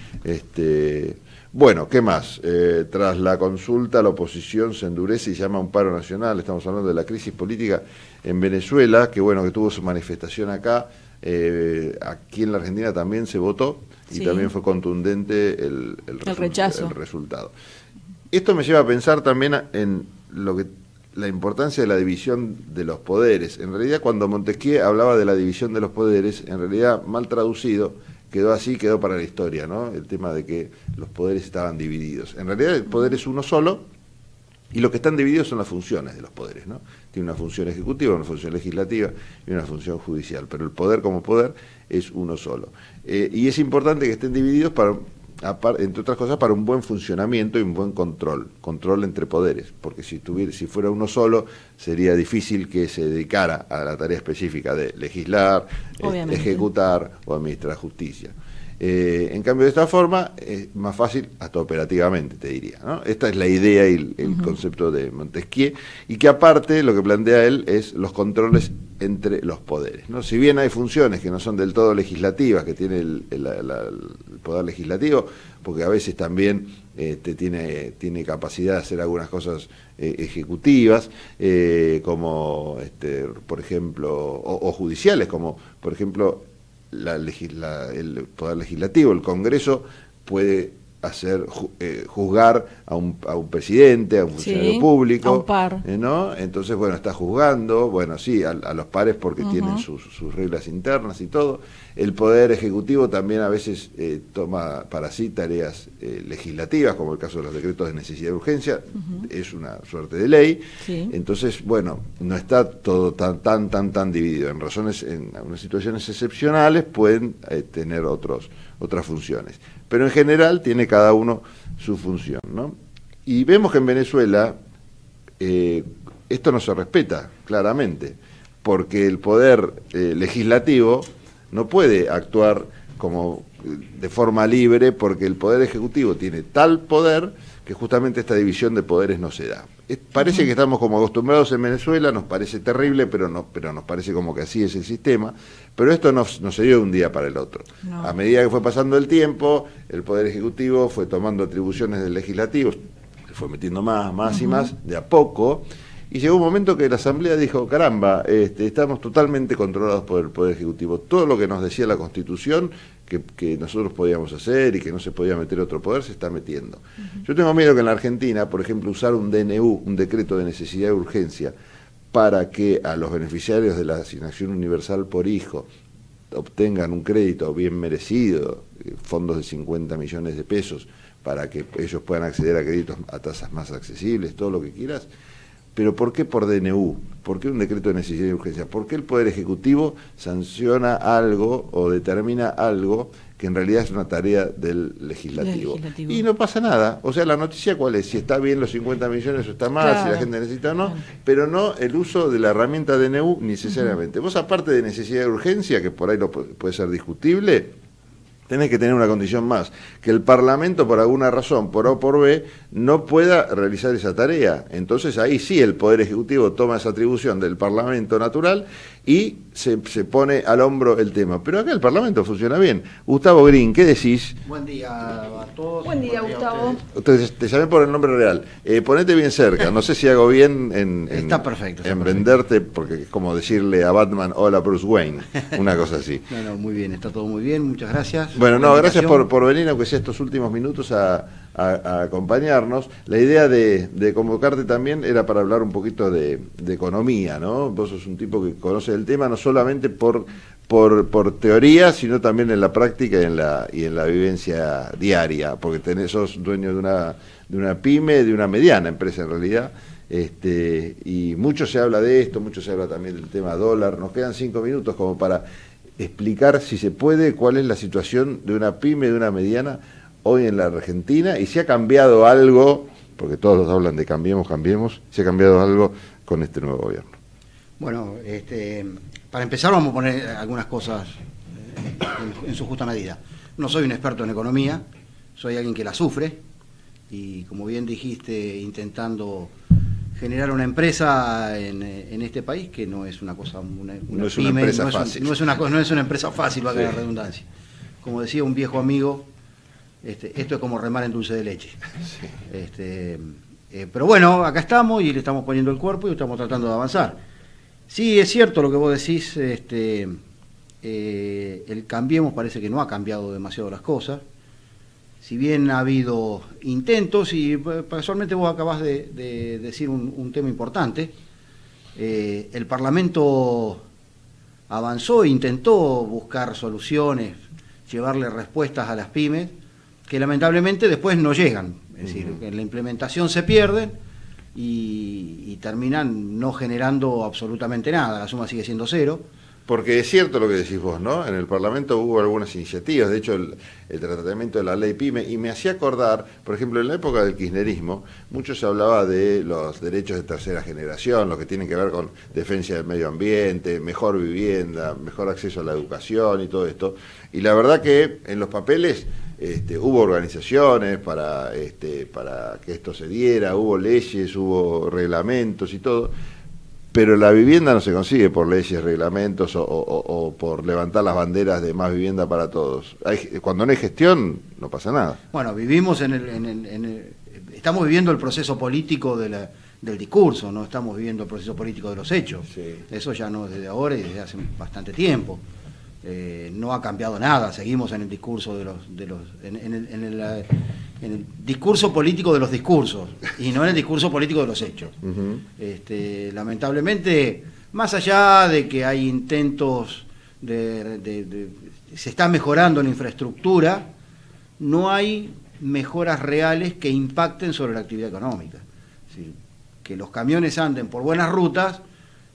Este, bueno, ¿qué más? Eh, tras la consulta, la oposición se endurece y llama a un paro nacional. Estamos hablando de la crisis política en Venezuela, que bueno, que tuvo su manifestación acá. Eh, aquí en la Argentina también se votó y Sí. también fue contundente el, el, El result- rechazo. el resultado. Esto me lleva a pensar también a- en lo que la importancia de la división de los poderes. En realidad, cuando Montesquieu hablaba de la división de los poderes, en realidad, mal traducido, quedó así, quedó para la historia, ¿no? El tema de que los poderes estaban divididos. En realidad, el poder es uno solo, y lo que están divididos son las funciones de los poderes, ¿no? Tiene una función ejecutiva, una función legislativa y una función judicial, pero el poder como poder es uno solo. Eh, y es importante que estén divididos para, apar- entre otras cosas, para un buen funcionamiento y un buen control, control entre poderes, porque si tuviera, si fuera uno solo, sería difícil que se dedicara a la tarea específica de legislar, eh, Obviamente. ejecutar o administrar justicia. Eh, en cambio, de esta forma es más fácil, hasta operativamente, te diría, ¿no? Esta es la idea y el, el Ujú. concepto de Montesquieu, y que aparte lo que plantea él es los controles entre los poderes, ¿no? Si bien hay funciones que no son del todo legislativas, que tiene el, el- la- la- el poder legislativo, porque a veces también este, tiene, tiene capacidad de hacer algunas cosas eh, ejecutivas, eh, como, este, por ejemplo, o, o judiciales, como, por ejemplo, la legisla- el poder legislativo, el Congreso puede hacer ju- eh, juzgar a un, a un presidente, a un funcionario Sí, público, a un par. eh, ¿no? Entonces, bueno, está juzgando, bueno, sí, a, a los pares porque Ujú. tienen sus, sus reglas internas y todo. El poder ejecutivo también a veces eh, toma para sí tareas eh, legislativas, como el caso de los decretos de necesidad y urgencia, es una suerte de ley. Sí. Entonces, bueno, no está todo tan tan tan tan dividido. En razones, en algunas situaciones excepcionales pueden eh, tener otros otras funciones, pero en general tiene cada uno su función, ¿no? Y vemos que en Venezuela, eh, esto no se respeta, claramente, porque el poder eh, legislativo no puede actuar como de forma libre, porque el poder ejecutivo tiene tal poder que justamente esta división de poderes no se da. Es, parece que estamos como acostumbrados en Venezuela, nos parece terrible, pero no, pero nos parece como que así es el sistema, pero esto no, no se dio de un día para el otro. No. A medida que fue pasando el tiempo, el poder ejecutivo fue tomando atribuciones del legislativo, se fue metiendo más, más uh-huh. y más, de a poco, y llegó un momento que la Asamblea dijo, caramba, este, estamos totalmente controlados por el Poder Ejecutivo. Todo lo que nos decía la Constitución, que, que nosotros podíamos hacer y que no se podía meter otro poder, se está metiendo. Uh-huh. Yo tengo miedo que en la Argentina, por ejemplo, usar un D N U, un decreto de necesidad y urgencia, para que a los beneficiarios de la asignación universal por hijo obtengan un crédito bien merecido, fondos de cincuenta millones de pesos, para que ellos puedan acceder a créditos a tasas más accesibles, todo lo que quieras. Pero ¿por qué por D N U? ¿Por qué un decreto de necesidad y urgencia? ¿Por qué el Poder Ejecutivo sanciona algo o determina algo que en realidad es una tarea del legislativo? legislativo. Y no pasa nada. O sea, la noticia ¿cuál es? Si está bien los cincuenta millones o está mal, claro. si la gente necesita o no, claro. pero no el uso de la herramienta D N U necesariamente. Uh-huh. Vos, aparte de necesidad y urgencia, que por ahí lo puede, puede ser discutible, tenés que tener una condición más, que el Parlamento, por alguna razón, por A o por B, no pueda realizar esa tarea. Entonces ahí sí el Poder Ejecutivo toma esa atribución del Parlamento natural y se, se pone al hombro el tema. Pero acá el Parlamento funciona bien. Gustavo Green, ¿qué decís? Buen día a todos. Buen día, Buen día Gustavo. Te, te llamé por el nombre real. Eh, ponete bien cerca. No sé si hago bien en, en, está perfecto, está en perfecto. venderte, porque es como decirle a Batman, hola Bruce Wayne, una cosa así. No, no, muy bien, está todo muy bien. Muchas gracias. Bueno, no, gracias por, por venir, aunque sea estos últimos minutos, a, a, a acompañarnos. La idea de, de convocarte también era para hablar un poquito de, de economía, ¿no? Vos sos un tipo que conoce el tema, no solamente por, por, por teoría, sino también en la práctica y en la, y en la vivencia diaria, porque tenés, sos dueño de una, de una pyme, de una mediana empresa en realidad. Este, y mucho se habla de esto, mucho se habla también del tema dólar. Nos quedan cinco minutos como para explicar, si se puede, cuál es la situación de una pyme, de una mediana hoy en la Argentina, y si ha cambiado algo, porque todos hablan de cambiemos, cambiemos, si ha cambiado algo con este nuevo gobierno. Bueno, este, para empezar vamos a poner algunas cosas en, en su justa medida. No soy un experto en economía, soy alguien que la sufre, y como bien dijiste, intentando generar una empresa en, en este país, que no es una cosa, una, una no es pyme, una empresa no es un, fácil. No es una, no es una empresa fácil, va a quedar sí. redundancia. Como decía un viejo amigo, este, esto es como remar en dulce de leche. Sí. Este, eh, pero bueno, acá estamos y le estamos poniendo el cuerpo y estamos tratando de avanzar. Sí, es cierto lo que vos decís, este, eh, el Cambiemos parece que no ha cambiado demasiado las cosas. Si bien ha habido intentos, y casualmente vos acabás de, de decir un, un tema importante, eh, el Parlamento avanzó e intentó buscar soluciones, llevarle respuestas a las pymes, que lamentablemente después no llegan. Es decir, que en la implementación se pierden y, y terminan no generando absolutamente nada, la suma sigue siendo cero. Porque es cierto lo que decís vos, ¿no? En el Parlamento hubo algunas iniciativas, de hecho el, el tratamiento de la ley PYME, y me hacía acordar, por ejemplo, en la época del kirchnerismo, mucho se hablaba de los derechos de tercera generación, lo que tiene que ver con defensa del medio ambiente, mejor vivienda, mejor acceso a la educación y todo esto. Y la verdad que en los papeles este, hubo organizaciones para, este, para que esto se diera, hubo leyes, hubo reglamentos y todo. Pero la vivienda no se consigue por leyes, reglamentos o, o, o por levantar las banderas de más vivienda para todos. Hay, cuando no hay gestión, no pasa nada. Bueno, vivimos en el, en el, en el estamos viviendo el proceso político de la, del discurso, no estamos viviendo el proceso político de los hechos. Sí. Eso ya no es desde ahora y desde hace bastante tiempo. Eh, no ha cambiado nada, seguimos en el discurso de los, de los en, en, el, en, el, en el discurso político de los discursos y no en el discurso político de los hechos. Uh-huh. Este, lamentablemente, más allá de que hay intentos de, de, de se está mejorando la infraestructura, no hay mejoras reales que impacten sobre la actividad económica. Es decir, que los camiones anden por buenas rutas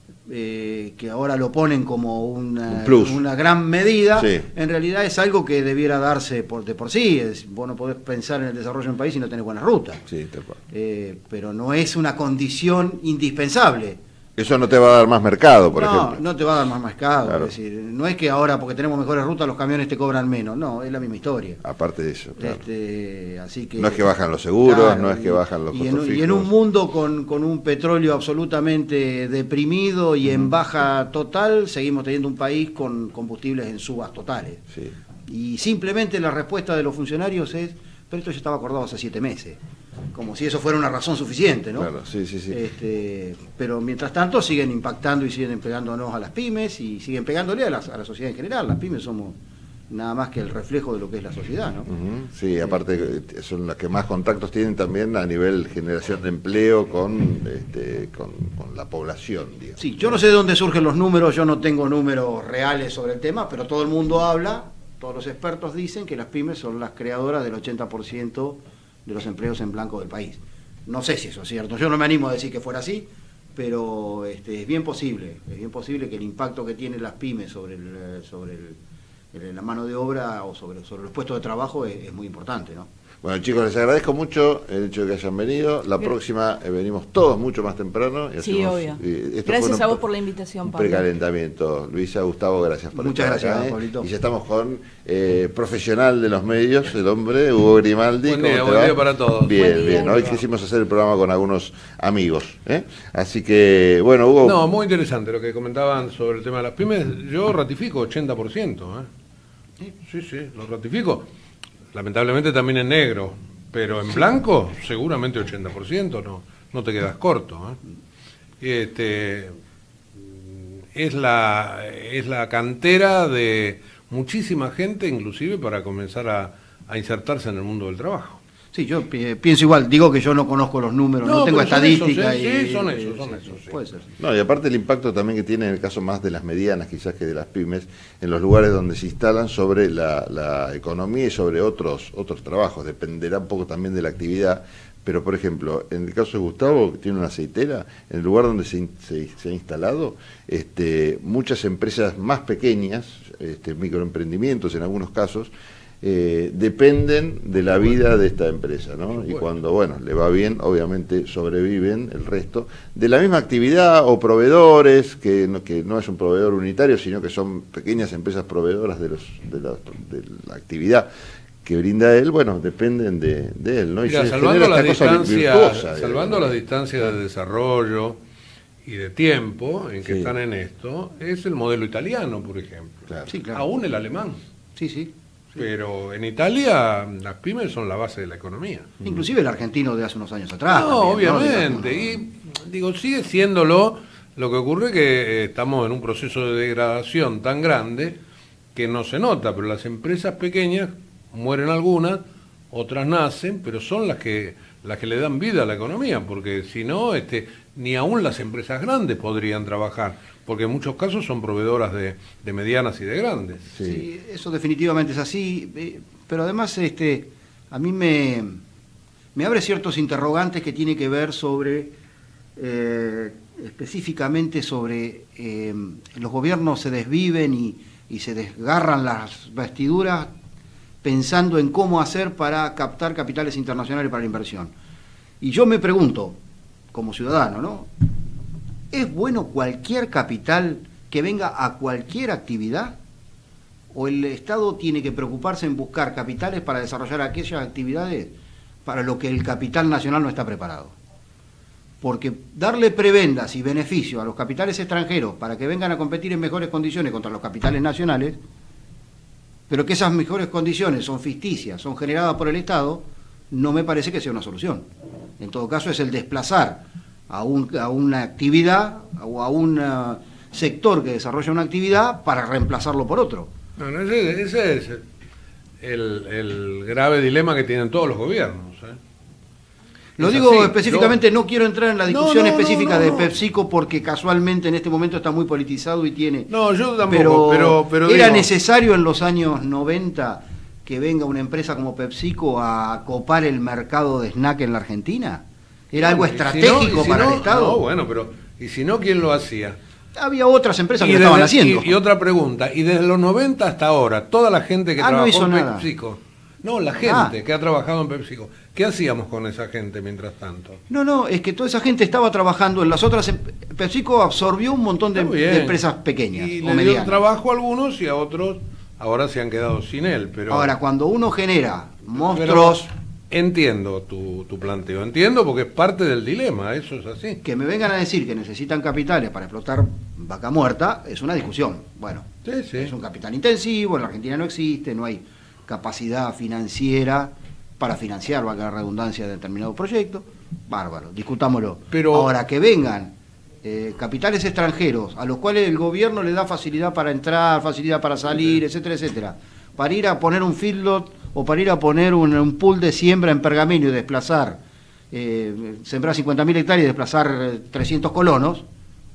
eh, que ahora lo ponen como una, Un una gran medida, Sí. en realidad es algo que debiera darse por, de por sí. Es, vos no podés pensar en el desarrollo de un país si no tenés buenas rutas. Sí, tal cual. Eh, pero no es una condición indispensable. Eso no te va a dar más mercado, por no, ejemplo. no te va a dar más mercado. Claro. Es decir, no es que ahora porque tenemos mejores rutas los camiones te cobran menos. No, es la misma historia. Aparte de eso, claro. Este, así que, No es que bajan los seguros, claro, no es que bajan los y costos en, fijos. y en un mundo con, con un petróleo absolutamente deprimido y en baja total, seguimos teniendo un país con combustibles en subas totales. Sí. Y simplemente la respuesta de los funcionarios es, pero esto ya estaba acordado hace siete meses. Como si eso fuera una razón suficiente, ¿no? Claro, sí, sí, sí. Este, pero mientras tanto siguen impactando y siguen pegándonos a las pymes y siguen pegándole a, las, a la sociedad en general. Las pymes somos nada más que el reflejo de lo que es la sociedad, ¿no? Ujú, sí, aparte eh, son las que más contactos tienen también a nivel generación de empleo con, este, con, con la población, digamos. Sí, yo no sé de dónde surgen los números, yo no tengo números reales sobre el tema, pero todo el mundo habla, todos los expertos dicen que las pymes son las creadoras del ochenta por ciento de los empleos en blanco del país. No sé si eso es cierto, yo no me animo a decir que fuera así, pero este, es bien posible, es bien posible que el impacto que tienen las pymes sobre el, sobre el, el- la mano de obra o sobre, sobre los puestos de trabajo es, es muy importante, ¿no? Bueno, chicos, les agradezco mucho el hecho de que hayan venido. La próxima eh, venimos todos mucho más temprano. Y Sí, hacemos, obvio. eh, esto Gracias fue un- a vos por la invitación, Un Pablo. precalentamiento. Luisa, Gustavo, gracias por Muchas estar gracias, acá, ¿eh? Pablito. Y ya estamos con eh, profesional de los medios, el hombre, Hugo Grimaldi. Buen ¿Cómo día, te buen va? día para todos. Bien, Buen día. bien. Hoy quisimos hacer el programa con algunos amigos. ¿eh? Así que, bueno, Hugo. No, muy interesante lo que comentaban sobre el tema de las pymes. Yo ratifico ochenta por ciento. ¿eh? Sí, sí, lo ratifico. Lamentablemente también en negro, pero en blanco seguramente ochenta por ciento, no, no te quedas corto. ¿eh? Este, es, la, es la cantera de muchísima gente, inclusive para comenzar a, a insertarse en el mundo del trabajo. Sí, yo pi- pienso igual, digo que yo no conozco los números, no, No, tengo pero son estadística. esos, ¿eh? y, Sí, son y- esos, son sí, esos, sí. Puede ser. No, y aparte el impacto también que tiene en el caso más de las medianas, quizás que de las pymes, en los lugares donde se instalan sobre la, la economía y sobre otros otros trabajos. Dependerá un poco también de la actividad. Pero, por ejemplo, en el caso de Gustavo, que tiene una aceitera, en el lugar donde se, in- se- se ha instalado, este, muchas empresas más pequeñas, este, microemprendimientos en algunos casos, eh, dependen de la vida de esta empresa, ¿no? Y cuando, bueno, le va bien, obviamente sobreviven el resto de la misma actividad o proveedores, que no, que no es un proveedor unitario, sino que son pequeñas empresas proveedoras de, los, de, la, de la actividad que brinda él, bueno, dependen de, de él, ¿no? Y Mira, se salvando, genera las esta cosa distancias, virtuosa, salvando las distancias de desarrollo y de tiempo en que Sí. están en esto, es el modelo italiano, por ejemplo. Claro. Sí, claro. Aún el alemán. Sí, sí. Pero en Italia las pymes son la base de la economía. Inclusive el argentino de hace unos años atrás. No, también, ¿no? obviamente. Y digo, sigue siéndolo. Lo que ocurre es que eh, estamos en un proceso de degradación tan grande que no se nota, pero las empresas pequeñas, mueren algunas, otras nacen, pero son las que las que le dan vida a la economía, porque si no, este, ni aún las empresas grandes podrían trabajar, porque en muchos casos son proveedoras de, de medianas y de grandes. Sí, eso definitivamente es así, eh, pero además este, a mí me, me abre ciertos interrogantes que tiene que ver sobre, eh, específicamente sobre eh, los gobiernos se desviven y, y se desgarran las vestiduras pensando en cómo hacer para captar capitales internacionales para la inversión. Y yo me pregunto, como ciudadano, ¿no? ¿Es bueno cualquier capital que venga a cualquier actividad? ¿O el Estado tiene que preocuparse en buscar capitales para desarrollar aquellas actividades para lo que el capital nacional no está preparado? Porque darle prebendas y beneficio a los capitales extranjeros para que vengan a competir en mejores condiciones contra los capitales nacionales, pero que esas mejores condiciones son ficticias, son generadas por el Estado, no me parece que sea una solución. En todo caso es el desplazar a, un, a una actividad o a un uh, sector que desarrolla una actividad para reemplazarlo por otro. No, no, ese, ese es el, el grave dilema que tienen todos los gobiernos. ¿eh? Lo Es digo así, específicamente, yo- no quiero entrar en la discusión No, no, específica no, no, de no. PepsiCo porque casualmente en este momento está muy politizado y tiene... No, yo tampoco, pero, pero, pero ¿era digo- necesario en los años noventa que venga una empresa como PepsiCo a copar el mercado de snack en la Argentina? ¿Era algo Y si no- estratégico y si para no- el Estado? No, bueno, pero ¿y si no, quién lo hacía? Había otras empresas que y lo desde, estaban haciendo. Y, y otra pregunta, y desde los noventa hasta ahora, toda la gente que Ah, no trabajó hizo en nada. PepsiCo, no, la gente Ah. que ha trabajado en PepsiCo, ¿qué hacíamos con esa gente mientras tanto? No, no, es que toda esa gente estaba trabajando en las otras. em- PepsiCo absorbió un montón de, Está bien. de empresas pequeñas Y o le dio medianas. trabajo a algunos y a otros ahora se han quedado sin él. Pero Ahora, cuando uno genera monstruos. Pero entiendo tu, tu planteo, entiendo porque es parte del dilema, eso es así. Que me vengan a decir que necesitan capitales para explotar vaca muerta es una discusión. Bueno, Sí, sí. es un capital intensivo, en la Argentina no existe, no hay capacidad financiera para financiar, valga la redundancia, de determinado proyecto. Bárbaro, discutámoslo. Pero- Ahora, que vengan eh, capitales extranjeros a los cuales el gobierno le da facilidad para entrar, facilidad para salir, etcétera, etcétera, para ir a poner un feedlot o para ir a poner un, un pool de siembra en Pergamino y desplazar, eh, sembrar cincuenta mil hectáreas y desplazar eh, trescientos colonos,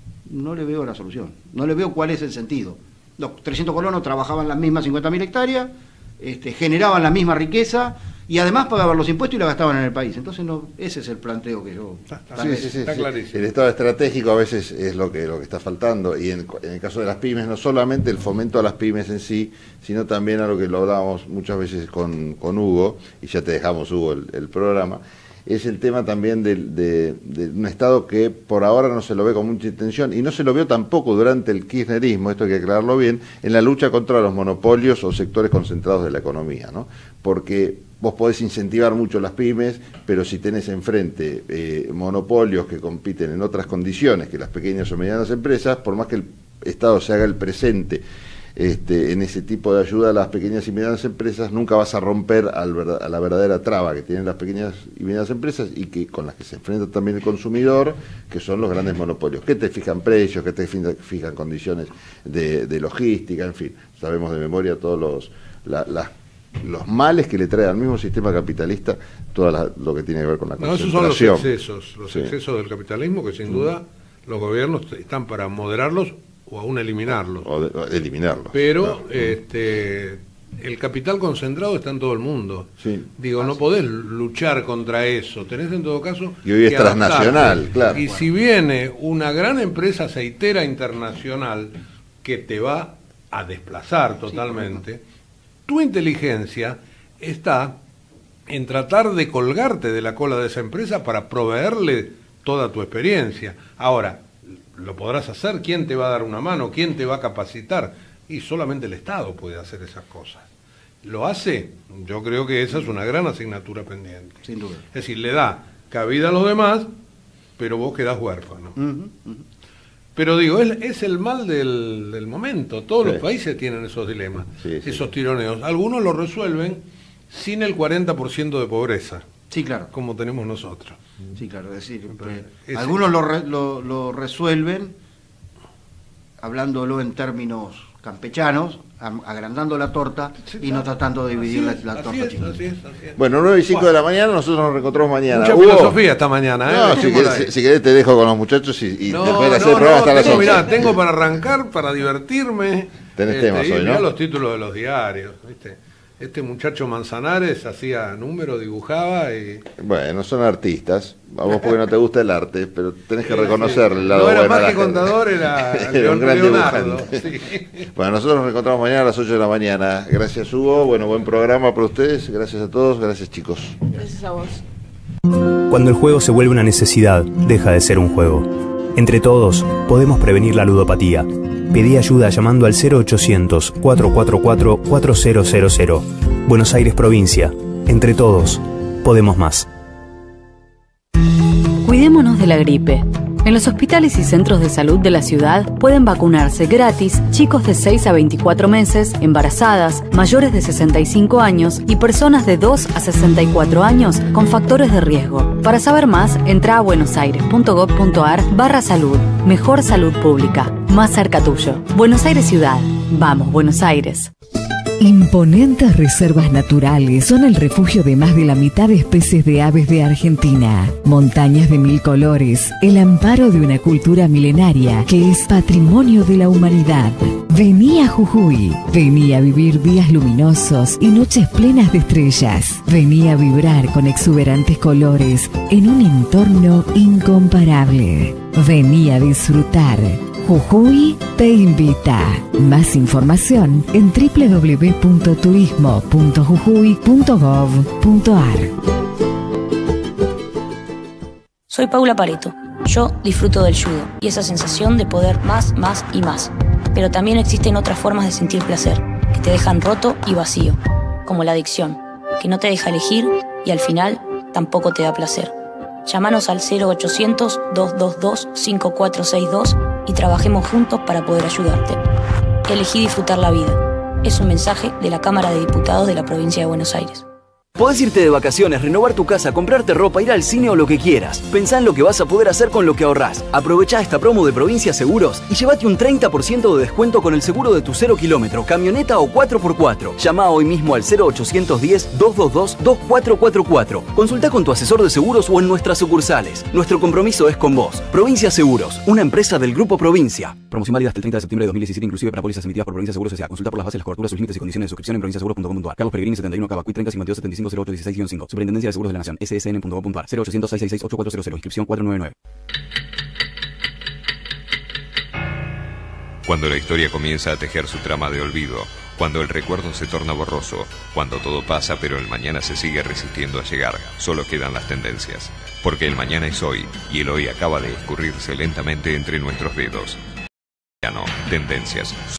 no le veo la solución. No le veo cuál es el sentido. Los trescientos colonos trabajaban las mismas cincuenta mil hectáreas, este, generaban la misma riqueza y además pagaban los impuestos y la gastaban en el país. Entonces, no, ese es el planteo que yo... tal Sí, vez- sí, sí, sí. El estado estratégico a veces es lo que, lo que está faltando, y en, en el caso de las pymes, no solamente el fomento a las pymes en sí, sino también a lo que lo hablábamos muchas veces con, con Hugo, y ya te dejamos, Hugo, el, el programa, es el tema también de, de, de un Estado que por ahora no se lo ve con mucha intención, y no se lo vio tampoco durante el kirchnerismo, esto hay que aclararlo bien, en la lucha contra los monopolios o sectores concentrados de la economía, ¿no? Porque vos podés incentivar mucho las pymes, pero si tenés enfrente eh, monopolios que compiten en otras condiciones que las pequeñas o medianas empresas, por más que el Estado se haga el presente este, en ese tipo de ayuda a las pequeñas y medianas empresas, nunca vas a romper al verdad- a la verdadera traba que tienen las pequeñas y medianas empresas y que con las que se enfrenta también el consumidor, que son los grandes monopolios, que te fijan precios, que te fijan, fijan condiciones de, de logística, en fin, sabemos de memoria todos los la- las los males que le trae al mismo sistema capitalista todo la- lo que tiene que ver con la No, esos son concentración. los excesos, los Sí. excesos del capitalismo que sin duda los gobiernos están para moderarlos o aún eliminarlos. O, de- o de eliminarlos. Pero claro. este, el capital concentrado está en todo el mundo. Sí. Digo, no podés luchar contra eso. Tenés en todo caso. Y hoy es que adaptarte. transnacional, claro. Y si viene una gran empresa aceitera internacional que te va a desplazar totalmente, tu inteligencia está en tratar de colgarte de la cola de esa empresa para proveerle toda tu experiencia. Ahora, lo podrás hacer, ¿quién te va a dar una mano? ¿Quién te va a capacitar? Y solamente el Estado puede hacer esas cosas. ¿Lo hace? Yo creo que esa es una gran asignatura pendiente. Sin duda. Es decir, le da cabida a los demás, pero vos quedás huérfano. Ujú, ujú. Pero digo, es, es el mal del, del momento. Todos Sí. los países tienen esos dilemas, Sí, sí. esos tironeos. Algunos lo resuelven sin el cuarenta por ciento de pobreza, Sí, claro. como tenemos nosotros. Sí, claro. Es decir, eh, Ese- algunos lo, re- lo, lo resuelven hablándolo en términos campechanos, am- agrandando la torta y no tratando de dividir la, la Así torta es, chiquita. así es, así es. Bueno, nueve y cinco de la mañana, nosotros nos reencontramos mañana. Mucha Hugo, filosofía esta mañana, ¿eh? No, si Dejémosla querés, ahí. si querés te dejo con los muchachos y, y No, después de hacer no, el programa no, hasta las tengo, once. mirá, tengo para arrancar, para divertirme. Tenés temas y hoy, mirá ¿no? los títulos de los diarios, ¿viste? Este muchacho Manzanares hacía números, dibujaba y... Bueno, son artistas. A vos porque no te gusta el arte, pero tenés que Sí, reconocer sí. el lado No era bueno más de la que gente. contador, era Era un gran Leonardo, dibujante. sí. Bueno, nosotros nos reencontramos mañana a las ocho de la mañana. Gracias, Hugo. Bueno, buen programa para ustedes. Gracias a todos. Gracias, chicos. Gracias a vos. Cuando el juego se vuelve una necesidad, deja de ser un juego. Entre todos, podemos prevenir la ludopatía. Pedí ayuda llamando al cero ochocientos, cuatrocientos cuarenta y cuatro, cuatro cero cero cero. Buenos Aires, provincia. Entre todos, podemos más. Cuidémonos de la gripe. En los hospitales y centros de salud de la ciudad pueden vacunarse gratis chicos de seis a veinticuatro meses, embarazadas, mayores de sesenta y cinco años y personas de dos a sesenta y cuatro años con factores de riesgo. Para saber más, entra a buenosaires.gov.ar barra salud. Mejor salud pública. Más cerca tuyo. Buenos Aires Ciudad. Vamos, Buenos Aires. Imponentes reservas naturales son el refugio de más de la mitad de especies de aves de Argentina. Montañas de mil colores, el amparo de una cultura milenaria que es patrimonio de la humanidad. Vení a Jujuy, vení a vivir días luminosos y noches plenas de estrellas. Vení a vibrar con exuberantes colores en un entorno incomparable. Vení a disfrutar. Jujuy te invita. Más información en doble u doble u doble u punto turismo punto jujuy punto gov punto ar. Soy Paula Pareto. Yo disfruto del judo y esa sensación de poder más, más y más. Pero también existen otras formas de sentir placer, que te dejan roto y vacío, como la adicción, que no te deja elegir y al final tampoco te da placer. Llámanos al cero ochocientos, dos dos dos, cinco cuatro seis dos y trabajemos juntos para poder ayudarte. Elegí disfrutar la vida. Es un mensaje de la Cámara de Diputados de la Provincia de Buenos Aires. Podés irte de vacaciones, renovar tu casa, comprarte ropa, ir al cine o lo que quieras. Pensá en lo que vas a poder hacer con lo que ahorrás. Aprovechá esta promo de Provincia Seguros y llévate un treinta por ciento de descuento con el seguro de tu cero kilómetro, camioneta o cuatro por cuatro. Llama hoy mismo al cero ochocientos diez, dos dos dos, dos cuatro cuatro cuatro. Consultá con tu asesor de seguros o en nuestras sucursales. Nuestro compromiso es con vos. Provincia Seguros, una empresa del Grupo Provincia. Promoción válida hasta el treinta de septiembre de dos mil diecisiete, inclusive para pólizas emitidas por Provincia Seguros S A. Consulta por las bases, las coberturas, sus límites y condiciones de suscripción en provincia seguros punto com punto ar. Carlos Peregrini, setenta y uno, Cabacuy, treinta, cincuenta y dos, setenta y cinco, cero ocho dieciséis guion cinco. Superintendencia de Seguros de la Nación, S S N punto gov punto ar, cero ochocientos, seiscientos sesenta y seis, ochenta y cuatro cero cero, inscripción cuatro nueve nueve. Cuando la historia comienza a tejer su trama de olvido, cuando el recuerdo se torna borroso, cuando todo pasa pero el mañana se sigue resistiendo a llegar, solo quedan las tendencias. Porque el mañana es hoy y el hoy acaba de escurrirse lentamente entre nuestros dedos. Ya no, tendencias.